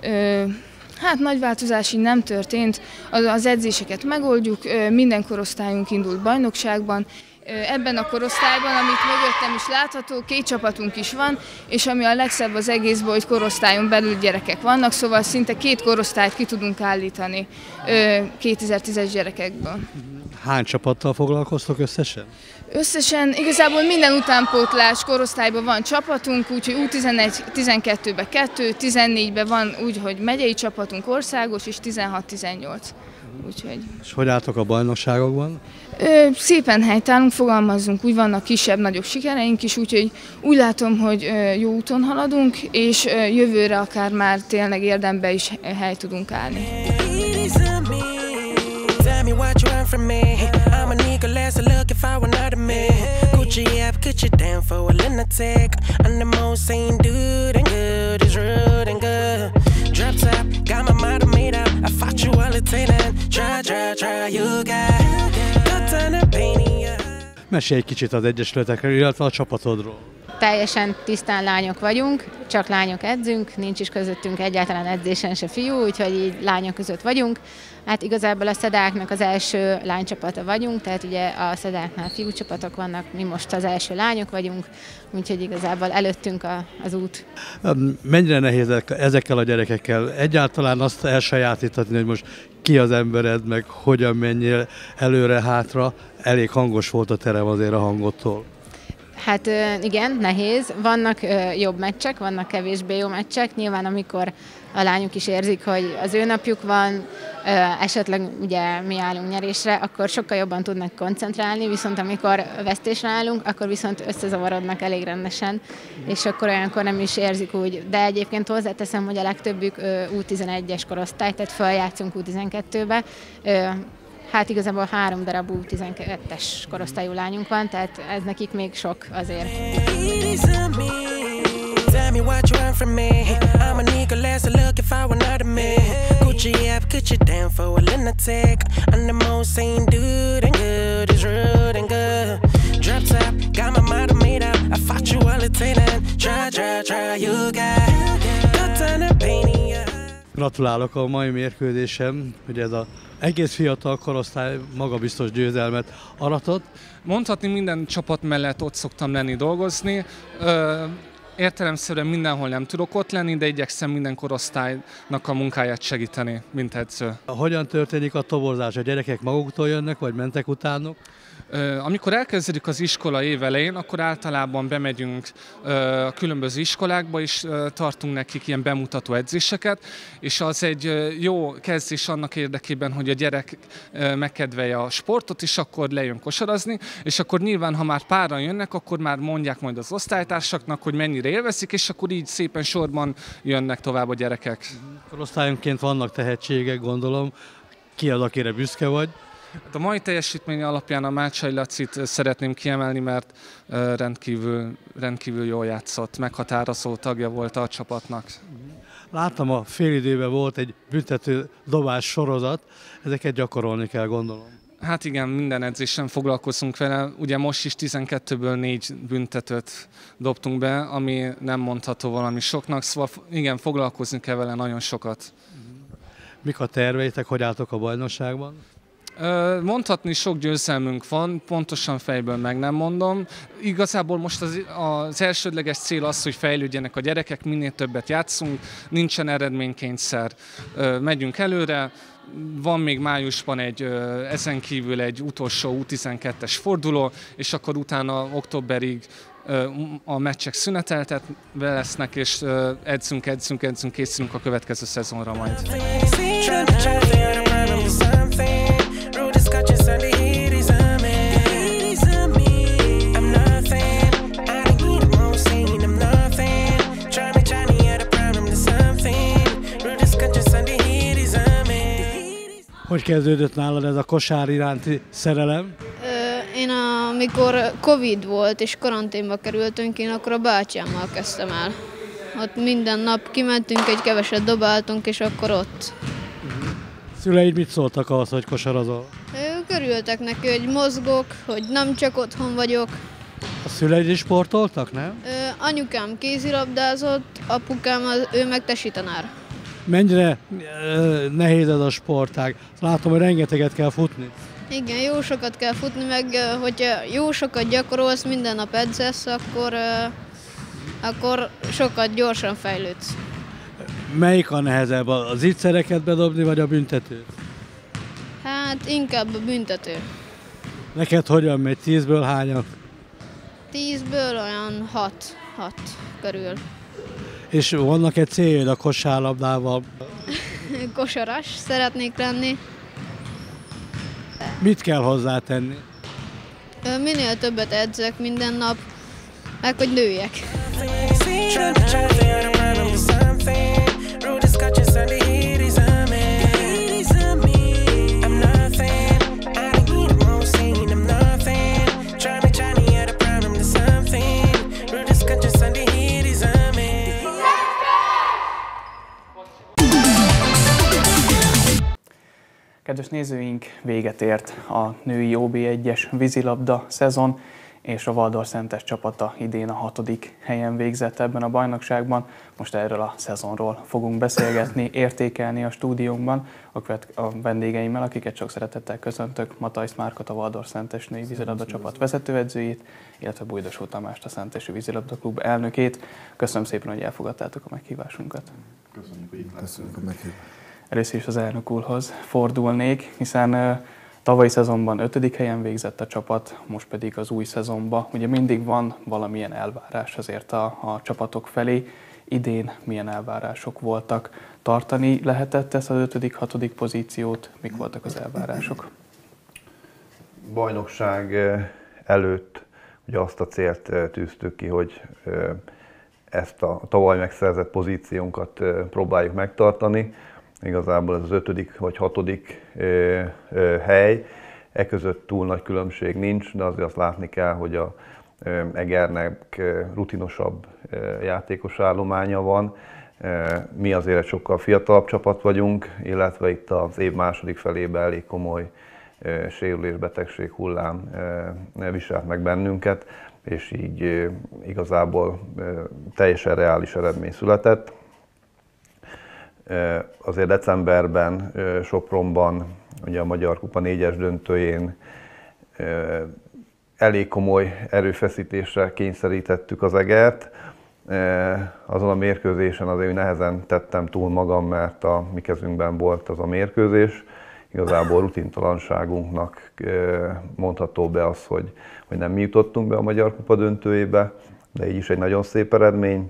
hát nagy változás így nem történt, az edzéseket megoldjuk, minden korosztályunk indult bajnokságban. Ebben a korosztályban, amit mögöttem is látható, 2 csapatunk is van, és ami a legszebb az egészben, hogy korosztályon belül gyerekek vannak, szóval szinte 2 korosztályt ki tudunk állítani 2010-es gyerekekből. Hány csapattal foglalkoztok összesen? Összesen igazából minden utánpótlás korosztályban van csapatunk, úgyhogy U11, 12-ben 2, 14-ben van úgy, hogy megyei csapatunk országos, és 16-18. Úgyhogy. És hogy álltok a bajnokságokban? Szépen helytállunk, fogalmazzunk, úgy vannak kisebb-nagyobb sikereink is, úgyhogy úgy látom, hogy jó úton haladunk, és jövőre akár már tényleg érdemben is hely tudunk állni. Tell me what you want from me. I'm a nigga, less looking for another man. Gucci up, Gucci down for a lunatic. I'm the most sane dude and good, is rude and good. Drop top, got my mind made up. I fought you all the time. Try, you got good time to painting you. Mesélj egy kicsit az egyesületekről, illetve a csapatodról. Teljesen tisztán lányok vagyunk, csak lányok edzünk, nincs is közöttünk egyáltalán edzésen se fiú, úgyhogy így lányok között vagyunk. Hát igazából a Szedeáknak az első lánycsapata vagyunk, tehát ugye a Szedeáknál fiúcsapatok vannak, mi most az első lányok vagyunk, úgyhogy igazából előttünk az út. Mennyire nehéz ezekkel a gyerekekkel egyáltalán azt elsajátítatni, hogy most ki az embered, meg hogyan menjél előre-hátra? Elég hangos volt a terem azért a hangottól. Hát igen, nehéz. Vannak jobb meccsek, vannak kevésbé jó meccsek. Nyilván amikor a lányok is érzik, hogy az ő napjuk van, esetleg ugye mi állunk nyerésre, akkor sokkal jobban tudnak koncentrálni, viszont amikor vesztésre állunk, akkor viszont összezavarodnak elég rendesen, és akkor olyankor nem is érzik úgy. De egyébként hozzáteszem, hogy a legtöbbük U11-es korosztály, tehát feljátszunk U12-be. Hát igazából 3 darab U12-es korosztályú lányunk van, tehát ez nekik még sok azért. Tell me what you want from me. I'm a nigga, less looking for another man. Gucci up, Gucci down for a lunatic. I'm the most sane dude and good, is rude and good. Drop top, got my mind made up. I fought you all the time. Try, you got good time to painting you. Gratulálok a mai mérkőzésem, hogy ez az egész fiatal korosztály magabiztos győzelmet aratott. Mondhatni minden csapat mellett ott szoktam lenni dolgozni. Értelemszerűen mindenhol nem tudok ott lenni, de igyekszem minden korosztálynak a munkáját segíteni, mint edző. Hogyan történik a toborzás? A gyerekek maguktól jönnek, vagy mentek utánuk? Amikor elkezdődik az iskola évelején, akkor általában bemegyünk a különböző iskolákba, és tartunk nekik ilyen bemutató edzéseket, és az egy jó kezdés annak érdekében, hogy a gyerek megkedvelje a sportot, és akkor lejön kosarazni, és akkor nyilván, ha már páran jönnek, akkor már mondják majd az osztálytársaknak, hogy mennyire élvezik, és akkor így szépen sorban jönnek tovább a gyerekek. Korosztályonként vannak tehetségek, gondolom. Ki az, akire büszke vagy? A mai teljesítmény alapján a Mácsai Lacit szeretném kiemelni, mert rendkívül jól játszott, meghatározó tagja volt a csapatnak. Láttam, a félidőben volt egy büntető dobás sorozat, ezeket gyakorolni kell, gondolom. Hát igen, minden edzésen foglalkozunk vele. Ugye most is 12-ből 4 büntetőt dobtunk be, ami nem mondható valami soknak, szóval igen, foglalkozni kell vele nagyon sokat. Mik a terveitek, hogy álltok a bajnokságban? Mondhatni sok győzelmünk van, pontosan fejből meg nem mondom. Igazából most az elsődleges cél az, hogy fejlődjenek a gyerekek, minél többet játszunk, nincsen eredménykényszer. Megyünk előre, van még májusban ezen kívül egy utolsó U12-es forduló, és akkor utána októberig a meccsek szüneteltetve lesznek, és edzünk, készülünk a következő szezonra majd. Hogy kezdődött nálad ez a kosár iránti szerelem? Én amikor Covid volt és karanténba kerültünk, én akkor a bátyámmal kezdtem el. Ott minden nap kimentünk, egy keveset dobáltunk, és akkor ott. Szüleid mit szóltak ahhoz, hogy kosarazol? Ők örültek neki, hogy mozgok, hogy nem csak otthon vagyok. A szüleid is sportoltak, nem? Anyukám kézilabdázott, apukám ő meg tesitanár. Mennyire nehéz ez a sportág? Látom, hogy rengeteget kell futni. Igen, jó sokat kell futni, meg hogyha jó sokat gyakorolsz, minden nap edzesz, akkor sokat gyorsan fejlődsz. Melyik a nehezebb, az ígyszereket bedobni, vagy a büntetőt? Hát inkább a büntető. Neked hogyan megy? 10-ből hányan? 10-ből olyan 6 körül. És vannak-e céljaid a kosárlabdával? Kosaras szeretnék lenni. Mit kell hozzátenni? Minél többet edzek minden nap, meg hogy nőjek. Kedves nézőink, véget ért a női OB1-es vízilabda szezon, és a Valdor-Szentes csapata idén a 6. helyen végzett ebben a bajnokságban. Most erről a szezonról fogunk beszélgetni, értékelni a stúdiónkban a vendégeimmel, akiket sok szeretettel köszöntök, Matajsz Márkot, a Valdor-Szentes női vízilabda csapat vezetőedzőjét, illetve Bujdosó Tamást, a Szentesi Vízilabda Klub elnökét. Köszönöm szépen, hogy elfogadtátok a meghívásunkat. Köszönjük a meghívást. Először is az elnök úrhoz fordulnék, hiszen tavalyi szezonban 5. helyen végzett a csapat, most pedig az új szezonban. Ugye mindig van valamilyen elvárás azért a csapatok felé. Idén milyen elvárások voltak? Tartani lehetett ezt az 5.-6. pozíciót? Mik voltak az elvárások? Bajnokság előtt ugye azt a célt tűztük ki, hogy ezt a tavaly megszerzett pozíciónkat próbáljuk megtartani. Igazából ez az 5. vagy 6. hely, e között túl nagy különbség nincs, de azért azt látni kell, hogy a Egernek rutinosabb játékos állománya van. Mi azért egy sokkal fiatalabb csapat vagyunk, illetve itt az év második felében elég komoly sérülés, betegség hullám viselt meg bennünket, és így igazából teljesen reális eredmény született. Azért decemberben Sopronban, ugye a Magyar Kupa 4-es döntőjén elég komoly erőfeszítésre kényszerítettük az Egert, Azon a mérkőzésen azért nehezen tettem túl magam, mert a mi kezünkben volt az a mérkőzés. Igazából rutintalanságunknak mondható be az, hogy nem mi jutottunk be a Magyar Kupa döntőjébe, de így is egy nagyon szép eredmény.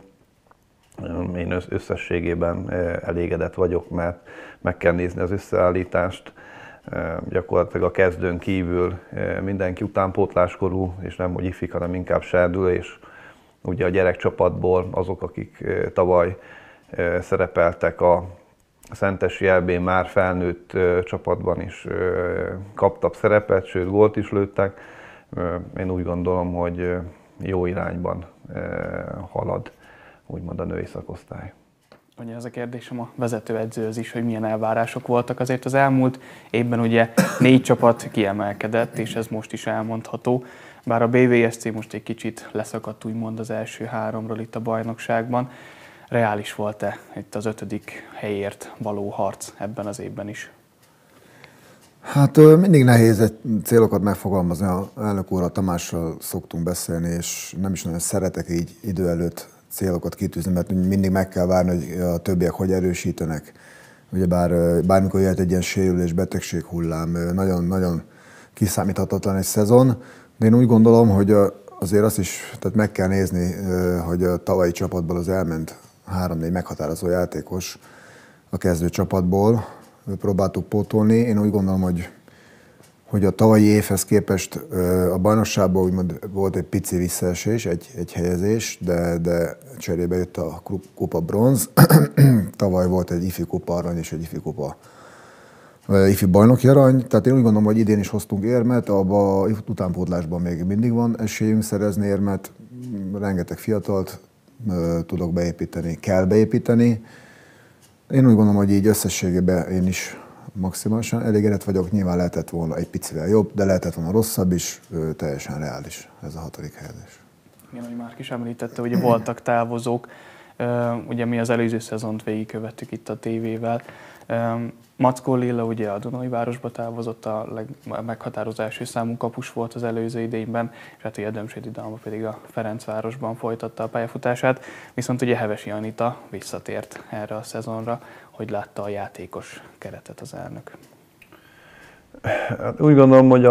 Én összességében elégedett vagyok, mert meg kell nézni az összeállítást. Gyakorlatilag a kezdőn kívül mindenki utánpótláskorú, és nem hogy ifik, hanem inkább serdülés. Ugye a gyerekcsapatból azok, akik tavaly szerepeltek a Szentesi EB-n, már felnőtt csapatban is kaptak szerepet, sőt gólt is lőttek. Én úgy gondolom, hogy jó irányban halad úgymond a női szakosztály. Ugye ez a kérdésem a vezetőedzőhöz is, hogy milyen elvárások voltak. Azért az elmúlt évben ugye 4 csapat kiemelkedett, és ez most is elmondható. Bár a BVSC most egy kicsit leszakadt úgymond az első 3-ról itt a bajnokságban. Reális volt-e itt az 5. helyért való harc ebben az évben is? Hát mindig nehéz célokat megfogalmazni. A elnök úrral, Tamással szoktunk beszélni, és nem is nagyon szeretek így idő előtt célokat kitűzni, mert mindig meg kell várni, hogy a többiek hogy erősítenek. Bármikor jöhet egy ilyen sérülés, betegség hullám, nagyon-nagyon kiszámíthatatlan egy szezon, de én úgy gondolom, hogy azért azt is tehát meg kell nézni, hogy a tavalyi csapatból az elment 3-4 meghatározó játékos a kezdő csapatból, próbáltuk pótolni. Én úgy gondolom, hogy a tavalyi évhez képest a bajnokságban úgymond volt egy pici visszaesés, egy helyezés, de cserébe jött a kupa bronz. Tavaly volt egy ifi kupa arany és egy ifi bajnoki arany. Tehát én úgy gondolom, hogy idén is hoztunk érmet, abban a utánpótlásban még mindig van esélyünk szerezni érmet. Rengeteg fiatalt tudok beépíteni, kell beépíteni. Én úgy gondolom, hogy így összességében én is maximálisan elégedett vagyok. Nyilván lehetett volna egy picivel jobb, de lehetett volna rosszabb is, teljesen reális ez a 6. helyezés. Igen, ahogy Márk is említette, ugye voltak távozók, ugye mi az előző szezont végigkövettük itt a tévével. Mackó Lilla ugye a Dunajvárosba távozott, a meghatározó első számú kapus volt az előző idényben, és hát ugye Dömsödi Dalma pedig a Ferencvárosban folytatta a pályafutását, viszont ugye Hevesi Anita visszatért erre a szezonra. Hogy látta a játékos keretet az elnök? Hát úgy gondolom, hogy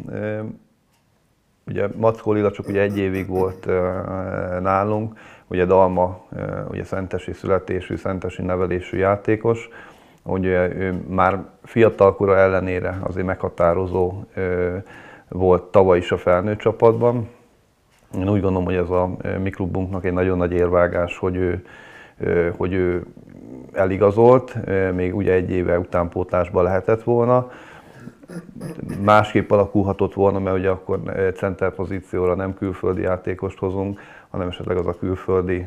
ugye Mackó Lilla csak ugye 1 évig volt nálunk, ugye Dalma ugye szentesi születésű, szentesi nevelésű játékos, ugye ő már fiatalkora ellenére azért meghatározó volt tavaly is a felnőtt csapatban. Én úgy gondolom, hogy ez a mi klubunknak egy nagyon nagy érvágás, hogy ő eligazolt, még ugye 1 éve utánpótlásba lehetett volna. Másképp alakulhatott volna, mert ugye akkor center pozícióra nem külföldi játékost hozunk, hanem esetleg az a külföldi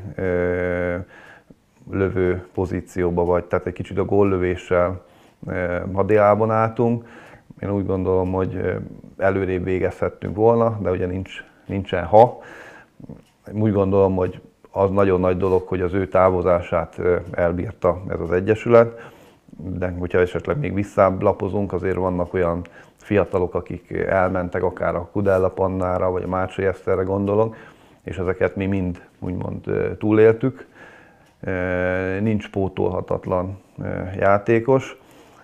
lövő pozícióba vagy, tehát egy kicsit a góllövéssel hadjából álltunk. Én úgy gondolom, hogy előrébb végezhettünk volna, de ugye nincsen ha. Úgy gondolom, hogy az nagyon nagy dolog, hogy az ő távozását elbírta ez az egyesület, de hogyha esetleg még visszább lapozunk, azért vannak olyan fiatalok, akik elmentek akár a Kudella Pannára, vagy a Mácsai Eszterre gondolok, és ezeket mi mind úgymond túléltük. Nincs pótolhatatlan játékos.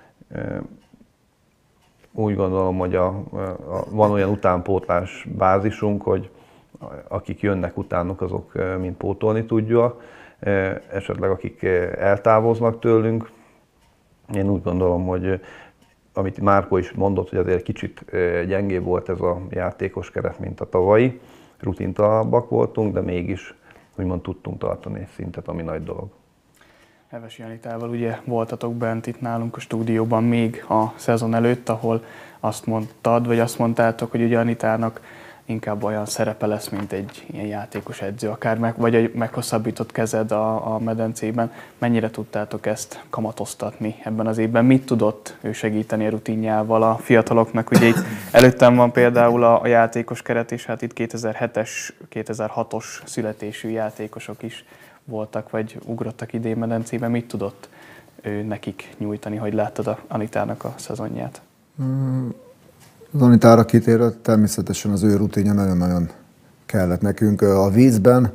Úgy gondolom, hogy van olyan utánpótlás bázisunk, hogy akik jönnek utánuk, azok mind pótolni tudja. Esetleg akik eltávoznak tőlünk. Én úgy gondolom, hogy amit Márko is mondott, hogy azért kicsit gyengébb volt ez a játékos keret, mint a tavalyi. Rutintalabbak voltunk, de mégis úgymond tudtunk tartani egy szintet, ami nagy dolog. Hevesi Anitával ugye voltatok bent itt nálunk a stúdióban még a szezon előtt, ahol azt mondtad, vagy azt mondtátok, hogy ugye Anitának inkább olyan szerepe lesz, mint egy ilyen játékos edző, akár vagy egy meghosszabbított kezed a medencében. Mennyire tudtátok ezt kamatoztatni ebben az évben? Mit tudott ő segíteni a rutinjával a fiataloknak? Ugye itt előttem van például a játékos keret, és hát itt 2007-es, 2006-os születésű játékosok is voltak, vagy ugrottak idén medencében. Mit tudott ő nekik nyújtani, hogy láttad a Anitának a szezonját? Az Anitára kitérve, természetesen az ő rutinja nagyon-nagyon kellett nekünk. A vízben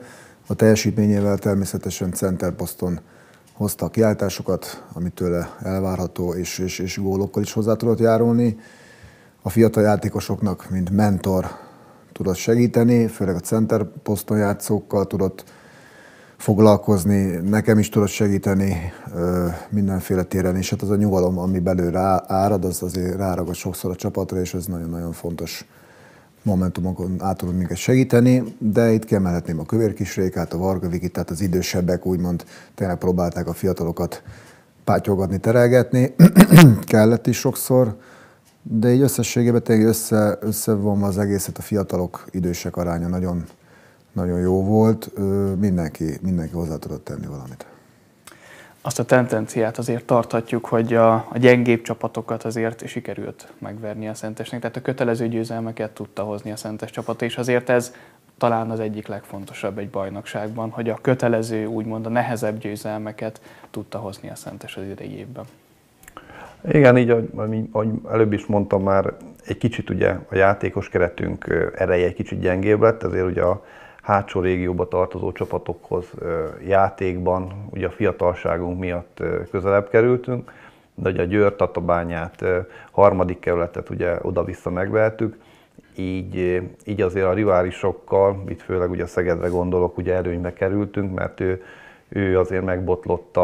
A teljesítményével természetesen centerposzton hozta a kiáltásokat, amit tőle elvárható, és gólokkal is hozzá tudott járulni. A fiatal játékosoknak, mint mentor tudott segíteni, főleg a centerposzton játszókkal tudott foglalkozni, nekem is tudott segíteni mindenféle téren, és hát az a nyugalom, ami belőle árad, az azért ráragad sokszor a csapatra, és ez nagyon-nagyon fontos momentumokon át tudod minket segíteni, de itt kiemelhetném a Kövér Kisrékát, a Varga Vikit, tehát az idősebbek úgymond tényleg próbálták a fiatalokat pátyolgatni, terelgetni, kellett is sokszor, de így összességében tényleg összevonva az egészet, a fiatalok, idősek aránya nagyon jó volt, mindenki hozzá tudott tenni valamit. Azt a tendenciát azért tarthatjuk, hogy a gyengébb csapatokat azért sikerült megverni a Szentesnek, tehát a kötelező győzelmeket tudta hozni a Szentes csapat, és azért ez talán az egyik legfontosabb egy bajnokságban, hogy a kötelező, úgymond a nehezebb győzelmeket tudta hozni a Szentes az idei évben. Igen, így ahogy előbb is mondtam már, egy kicsit ugye a játékos keretünk ereje egy kicsit gyengébb lett, ezért ugye a hátsó régióba tartozó csapatokhoz játékban, ugye a fiatalságunk miatt közelebb kerültünk, de ugye a Győr, Tatabányát, harmadik kerületet ugye oda-vissza megvertük, így azért a riválisokkal, itt főleg ugye a Szegedre gondolok, ugye előnybe kerültünk, mert ő azért megbotlott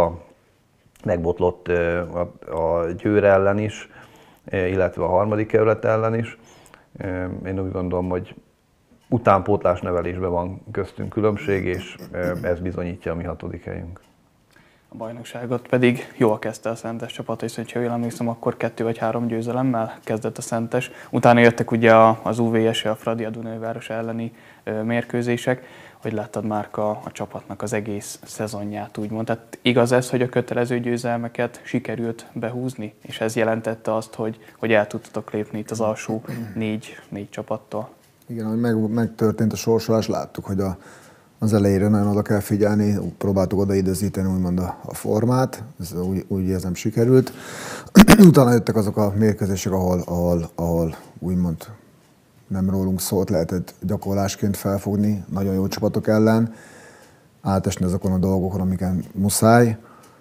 a Győr ellen is, illetve a harmadik kerület ellen is. Én úgy gondolom, hogy utánpótlás nevelésben van köztünk különbség, és ez bizonyítja a mi 6. helyünk. A bajnokságot pedig jól kezdte a Szentes csapat, és ha jól emlékszem, akkor 2 vagy 3 győzelemmel kezdett a Szentes. Utána jöttek ugye az UVS, a Fradi, a Dunajváros elleni mérkőzések. Hogy láttad, Márka, a csapatnak az egész szezonját úgymond? Tehát igaz ez, hogy a kötelező győzelmeket sikerült behúzni, és ez jelentette azt, hogy el tudtatok lépni itt az alsó 4 csapattól? Igen, ahogy megtörtént a sorsolás, láttuk, hogy az elejére nagyon oda kell figyelni, próbáltuk odaidőzíteni úgymond a formát, ez úgy érzem sikerült. Utána jöttek azok a mérkőzések, ahol úgymond nem rólunk szólt, lehetett gyakorlásként felfogni nagyon jó csapatok ellen, átesni azokon a dolgokon, amiken muszáj.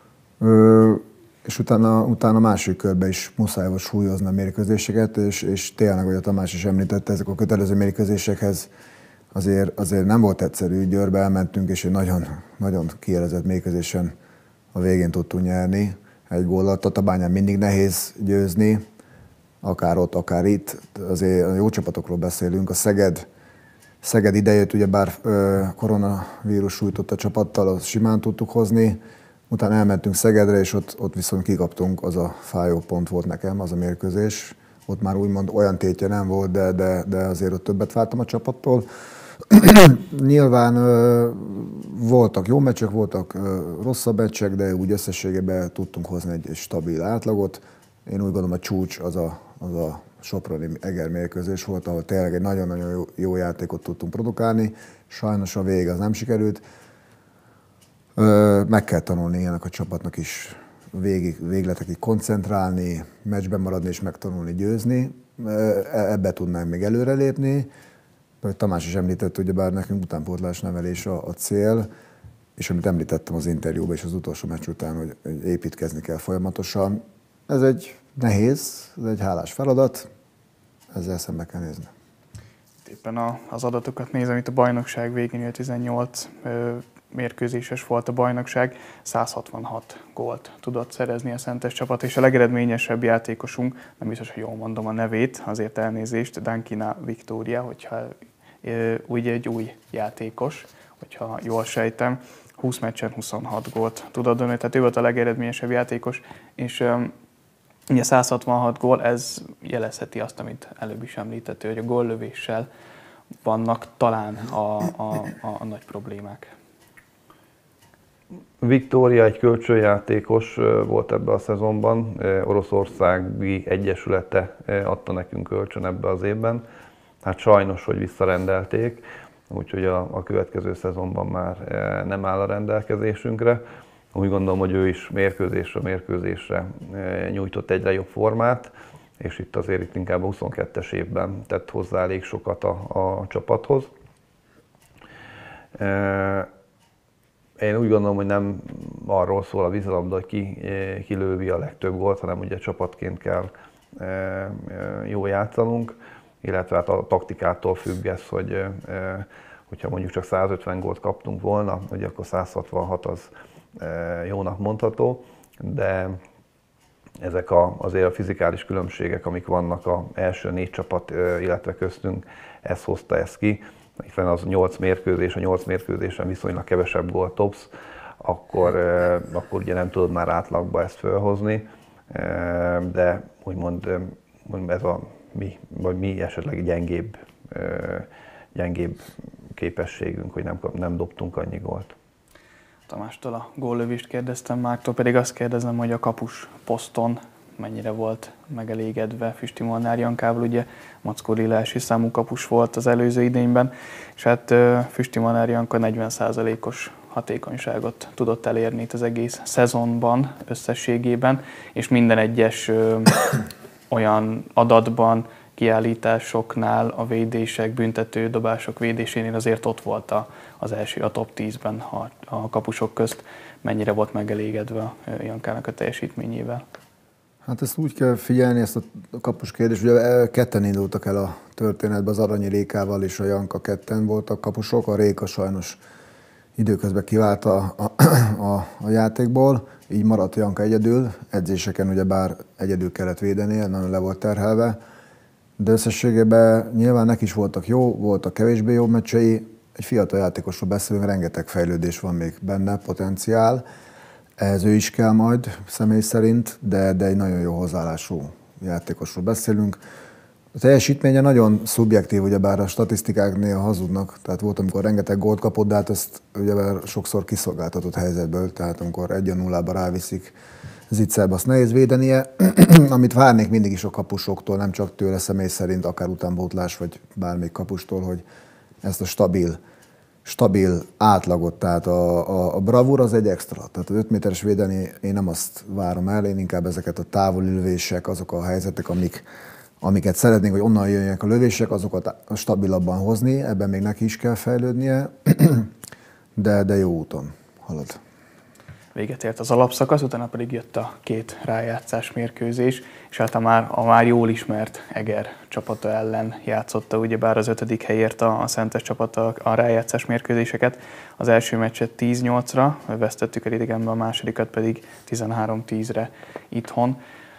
És utána másik körben is muszáj volt súlyozni a mérkőzéseket, és tényleg, hogy a Tamás is említette, ezek a kötelező mérkőzésekhez azért nem volt egyszerű. Győrbe elmentünk, és egy nagyon kielezett mérkőzésen a végén tudtunk nyerni. Egy góllal. Tatabányán mindig nehéz győzni, akár ott, akár itt. Azért jó csapatokról beszélünk. A Szeged idejött, ugyebár koronavírus sújtott a csapattal, azt simán tudtuk hozni. Utána elmentünk Szegedre, és ott viszont kikaptunk, az a fájó pont volt nekem, az a mérkőzés. Ott már úgymond olyan tétje nem volt, de azért ott többet vártam a csapattól. Nyilván voltak jó meccsek, voltak rosszabb meccsek, de úgy összességében tudtunk hozni egy stabil átlagot. Én úgy gondolom, a csúcs az a Soproni-Eger mérkőzés volt, ahol tényleg egy nagyon-nagyon jó játékot tudtunk produkálni. Sajnos a vége az nem sikerült. Meg kell tanulni ilyenek a csapatnak is végletekig koncentrálni, meccsben maradni és megtanulni győzni. Ebbe tudnánk még előrelépni. Tamás is említett, hogy bár nekünk utánpótlás nevelés a cél, és amit említettem az interjúban és az utolsó meccs után, hogy építkezni kell folyamatosan. Ez egy nehéz, ez egy hálás feladat, ezzel szembe kell nézni. Éppen az adatokat nézem, itt a bajnokság végén 18 mérkőzéses volt a bajnokság, 166 gólt tudott szerezni a Szentes csapat, és a legeredményesebb játékosunk, nem biztos, hogy jól mondom a nevét, azért elnézést, Dankina Viktória, hogyha úgy egy új játékos, hogyha jól sejtem, 20 meccsen 26 gólt tudott dobni, tehát ő volt a legeredményesebb játékos, és ugye 166 gól, ez jelezheti azt, amit előbb is említett, hogy a góllövéssel vannak talán a nagy problémák. Viktória egy kölcsönjátékos volt ebbe a szezonban, Oroszországi Egyesülete adta nekünk kölcsön ebbe az évben. Hát sajnos, hogy visszarendelték, úgyhogy a következő szezonban már nem áll a rendelkezésünkre. Úgy gondolom, hogy ő is mérkőzésre nyújtott egyre jobb formát, és itt azért inkább a 22-es évben tett hozzá elég sokat a csapathoz. Én úgy gondolom, hogy nem arról szól a vízilabda, hogy ki lővi a legtöbb gólt, hanem ugye csapatként kell jól játszanunk, illetve hát a taktikától függ ez, hogyha mondjuk csak 150 gólt kaptunk volna, ugye akkor 166 az jónak mondható, de ezek azért a fizikális különbségek, amik vannak az első 4 csapat, illetve köztünk, ez hozta ezt ki. Hiszen az 8 mérkőzés, a 8 mérkőzésen viszonylag kevesebb gólt dobsz, akkor ugye nem tudod már átlagba ezt fölhozni, de úgymond ez a mi esetleg gyengébb képességünk, hogy nem dobtunk annyi gólt. Tamástól a góllövést kérdeztem, Márktól pedig azt kérdezem, hogy a kapus poszton mennyire volt megelégedve Füsti Molnár Jankával, ugye Mackó Lilla első számú kapus volt az előző idényben, és hát Füsti Molnár Janka 40%-os hatékonyságot tudott elérni itt az egész szezonban összességében, és minden egyes olyan adatban, kiállításoknál, a védések, büntető dobások védésénél azért ott volt az első, a top 10-ben a kapusok közt. Mennyire volt megelégedve a Jankának a teljesítményével? Hát ezt úgy kell figyelni, ezt a kapus kérdést, ugye ketten indultak el a történetben, az Aranyi Rékával és a Janka ketten voltak kapusok, a Réka sajnos időközben kivált a játékból, így maradt Janka egyedül, edzéseken ugyebár egyedül kellett védenie, nagyon le volt terhelve, de összességében nyilván neki is voltak kevésbé jó meccsei, egy fiatal játékosról beszélünk, rengeteg fejlődés van még benne, potenciál, ehhez ő is kell majd személy szerint, de egy nagyon jó hozzáállású játékosról beszélünk. A teljesítménye nagyon szubjektív, ugyebár a statisztikák néha hazudnak, tehát volt, amikor rengeteg gólt kapott, de hát ezt ugyebár sokszor kiszolgáltatott helyzetből, tehát amikor 1-0-ba ráviszik Zicserbe, azt nehéz védenie, amit várnék mindig is a kapusoktól, nem csak tőle személy szerint, akár utánpótlás, vagy bármelyik kapustól, hogy ezt a stabil átlagot, tehát a bravúr az egy extra. Tehát az 5 méteres védeni én nem azt várom el, én inkább ezeket a távoli lövések, azok a helyzetek, amiket szeretnénk, hogy onnan jöjjenek a lövések, azokat stabilabban hozni, ebben még neki is kell fejlődnie, de jó úton halad. Véget ért az alapszakasz, utána pedig jött a 2 rájátszás mérkőzés, és hát a már jól ismert Eger csapata ellen játszotta, ugyebár az 5. helyért a Szentes csapata a rájátszás mérkőzéseket. Az első meccset 10-8-ra vesztettük el idegenben, a másodikat pedig 13-10-re itthon.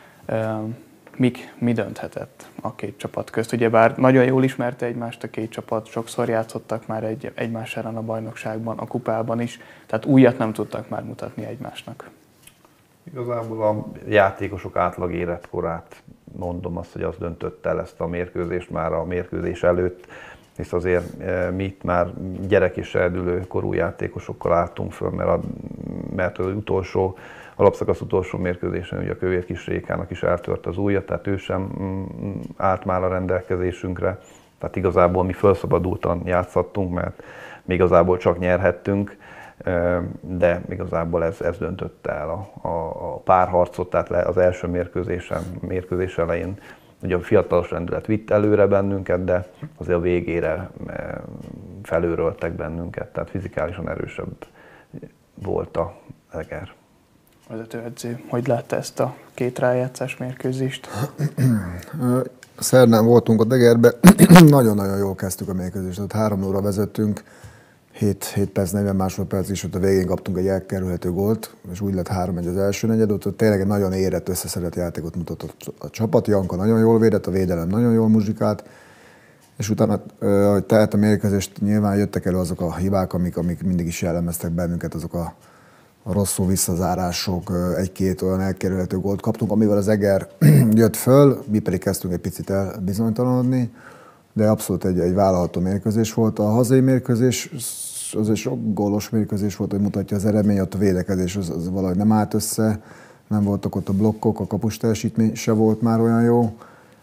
Mi dönthetett a 2 csapat közt? Ugyebár nagyon jól ismerte egymást a 2 csapat, sokszor játszottak már egymás ellen a bajnokságban, a kupában is, tehát újat nem tudtak már mutatni egymásnak. Igazából a játékosok átlag életkorát mondom azt, hogy az döntött el ezt a mérkőzést már a mérkőzés előtt, hisz azért mi itt már gyerek és eldülő korú játékosokkal álltunk föl, mert az utolsó alapszakasz utolsó mérkőzésen ugye a Kövér Kis Rékának is eltört az ujja, tehát ő sem állt már a rendelkezésünkre. Tehát igazából mi felszabadultan játszhattunk, mert mi igazából csak nyerhettünk, de igazából ez döntött el a párharcot, tehát az első mérkőzés elején ugye a fiatalos rendület vitt előre bennünket, de azért a végére felőröltek bennünket, tehát fizikálisan erősebb volt a Eger. Vezetőedző, hogy látta ezt a 2 rájátszás mérkőzést? Szerdán voltunk a Degerbe, nagyon-nagyon jól kezdtük a mérkőzést, tehát 3-0-ra vezettünk, 7 perc, 40 másodperc is, ott a végén kaptunk egy elkerülhető gólt, és úgy lett 3-1 az első negyed, ott tényleg egy nagyon érett, összeszedett játékot mutatott a csapat. Janka nagyon jól védett, a védelem nagyon jól muzsikált, és utána, ahogy telt a mérkőzést, nyilván jöttek elő azok a hibák, amik mindig is jellemeztek bennünket, azok a rosszul visszazárások, 1-2 olyan elkerülhető gólt kaptunk, amivel az Eger jött föl, mi pedig kezdtünk egy picit elbizonytalanodni, de abszolút egy vállalható mérkőzés volt. A hazai mérkőzés az egy sok gólos mérkőzés volt, hogy mutatja az eredmény, ott a védekezés az valahogy nem állt össze, nem voltak ott a blokkok, a kapus teljesítmény se volt már olyan jó.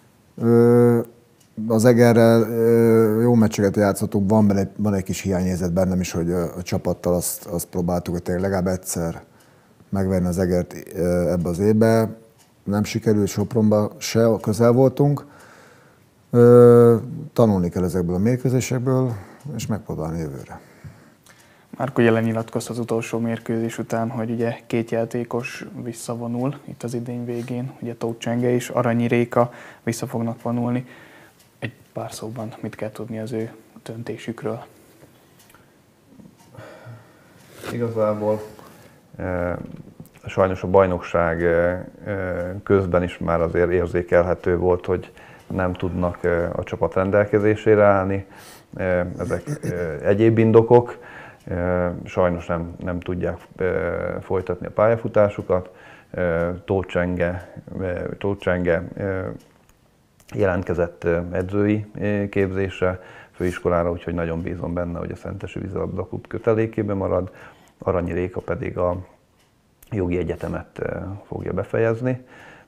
Az Egerrel jó meccseket játszottunk, van egy kis hiányérzet bennem is, hogy a csapattal azt próbáltuk, hogy tényleg legalább egyszer megverni az Egert ebbe az évbe. Nem sikerült, Sopronba se közel voltunk. Tanulni kell ezekből a mérkőzésekből, és megpróbálni jövőre. Már ugye lenyilatkozta az utolsó mérkőzés után, hogy ugye 2 játékos visszavonul itt az idény végén, ugye Tóth Csenge és Aranyi Réka vissza fognak vonulni. Egy pár szóban mit kell tudni az ő döntésükről? Igazából sajnos a bajnokság közben is már azért érzékelhető volt, hogy nem tudnak a csapat rendelkezésére állni. Ezek egyéb indokok. Sajnos nem tudják folytatni a pályafutásukat. Tóth Csenge jelentkezett edzői képzésre, főiskolára, úgyhogy nagyon bízom benne, hogy a Szentesi Vízilabda-klub kötelékében marad. Aranyi Réka pedig a jogi egyetemet fogja befejezni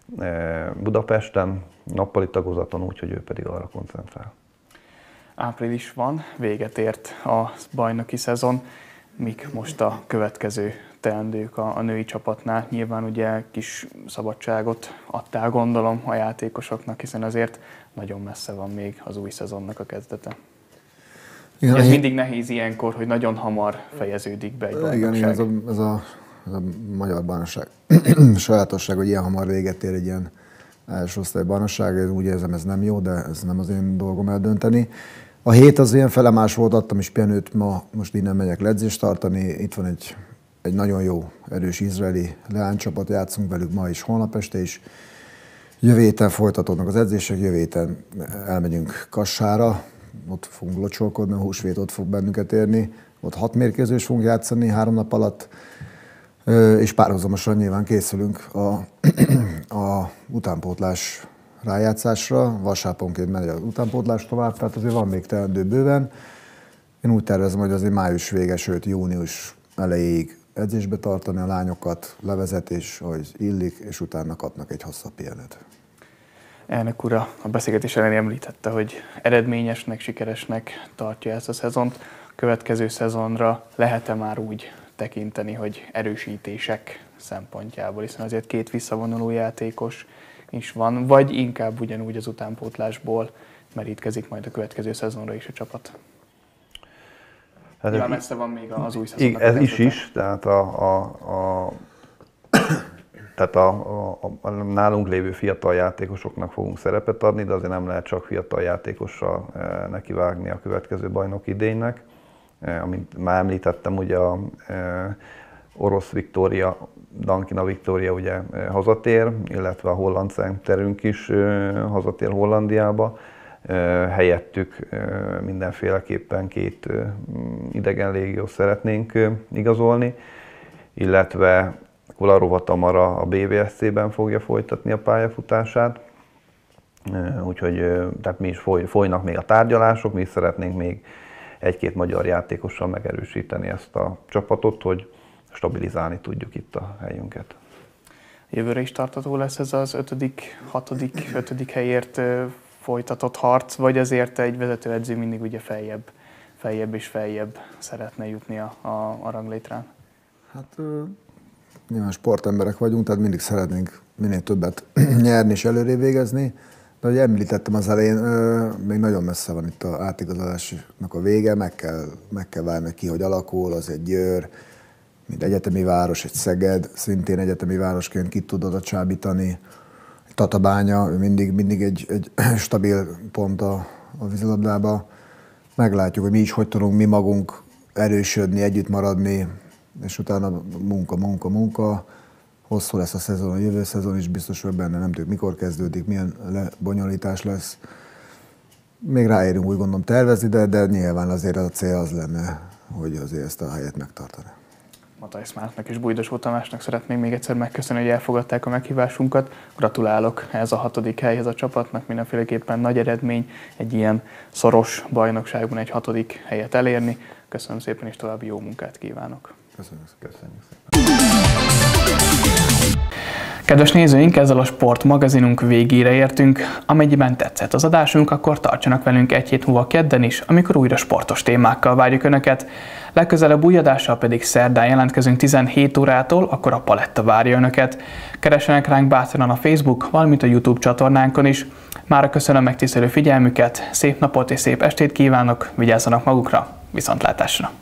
Budapesten, nappali tagozaton, úgyhogy ő pedig arra koncentrál. Április van, véget ért a bajnoki szezon. Mik most a következő teendők a női csapatnál? Nyilván ugye kis szabadságot adtál, gondolom, a játékosoknak, hiszen azért nagyon messze van még az új szezonnak a kezdete. Igen, ez mindig nehéz ilyenkor, hogy nagyon hamar fejeződik be egy bajnokság. Igen, ez a magyar bajnokság sajátosság, hogy ilyen hamar véget ér egy ilyen első osztály bajnokság. Én úgy érzem, ez nem jó, de ez nem az én dolgom eldönteni. A hét az ilyen felemás volt, adtam is pihenőt, most innen megyek ledzést tartani. Itt van egy nagyon jó, erős izraeli leánycsapat, játszunk velük ma is, holnap este is. Jövő héten folytatódnak az edzések, jövő héten elmegyünk Kassára, ott fogunk locsolkodni, a húsvét ott fog bennünket érni. Ott 6 mérkőzést fogunk játszani 3 nap alatt, és párhuzamosan nyilván készülünk a utánpótlás rájátszásra. Vasárponként megy az utánpótlás tovább, tehát azért van még teendő bőven. Én úgy tervezem, hogy azért május vége, sőt június elejéig edzésbe tartani a lányokat, levezetés, ahogy illik, és utána kapnak egy hosszabb pihenőt. Elnök úr a beszélgetés elején említette, hogy eredményesnek, sikeresnek tartja ezt a szezont. A következő szezonra lehet-e már úgy tekinteni, hogy erősítések szempontjából, hiszen azért 2 visszavonuló játékos is van, vagy inkább ugyanúgy az utánpótlásból merítkezik majd a következő szezonra is a csapat? Hát messze van még az új szezonnak. Ez is, tehát a nálunk lévő fiatal játékosoknak fogunk szerepet adni, de azért nem lehet csak fiatal játékossal nekivágni a következő bajnok idénynek. Amint már említettem, ugye a orosz Viktória, Dankina Viktória ugye hazatér, illetve a holland centerünk is hazatér Hollandiába. Helyettük mindenféleképpen 2 idegen légiót szeretnénk igazolni, illetve Kolarova Tamara a BVSC-ben fogja folytatni a pályafutását. Úgyhogy tehát mi is folynak még a tárgyalások, mi is szeretnénk még 1-2 magyar játékossal megerősíteni ezt a csapatot, hogy stabilizálni tudjuk itt a helyünket. Jövőre is tartható lesz ez az 5. helyért folytatott harc, vagy azért egy vezetőedző mindig ugye feljebb és feljebb szeretne jutni a ranglétrán? Hát nyilván sportemberek vagyunk, tehát mindig szeretnénk minél többet nyerni és előrébb végezni. De ahogy említettem az elején, még nagyon messze van itt az átigazolásnak a vége, meg kell várni ki, hogy alakul, az egy Győr, mint egyetemi város, egy Szeged, szintén egyetemi városként ki tud oda csábítani. Tatabánya, mindig egy stabil pont a vízilabdába. Meglátjuk, hogy mi is hogy tudunk mi magunk erősödni, együtt maradni, és utána munka. Hosszú lesz a szezon, a jövő szezon is biztos, hogy benne nem tudjuk, mikor kezdődik, milyen lebonyolítás lesz. Még ráérünk, úgy gondolom, tervezni, de nyilván azért a cél az lenne, hogy azért ezt a helyet megtartani. Matthijs Márknak és Bújdosó Tamásnak szeretném még egyszer megköszönni, hogy elfogadták a meghívásunkat. Gratulálok ehhez a 6. helyhez a csapatnak, mindenféleképpen nagy eredmény egy ilyen szoros bajnokságban egy 6. helyet elérni. Köszönöm szépen, és további jó munkát kívánok. Köszönjük szépen. Kedves nézőink, ezzel a sportmagazinunk végére értünk. Amennyiben tetszett az adásunk, akkor tartsanak velünk egy hét múlva kedden is, amikor újra sportos témákkal várjuk Önöket. Legközelebb új adással pedig szerdán jelentkezünk 17 órától, akkor a Paletta várja Önöket. Keressenek ránk bátran a Facebook, valamint a YouTube csatornánkon is. Mára köszönöm megtisztelő figyelmüket, szép napot és szép estét kívánok, vigyázzanak magukra, viszontlátásra!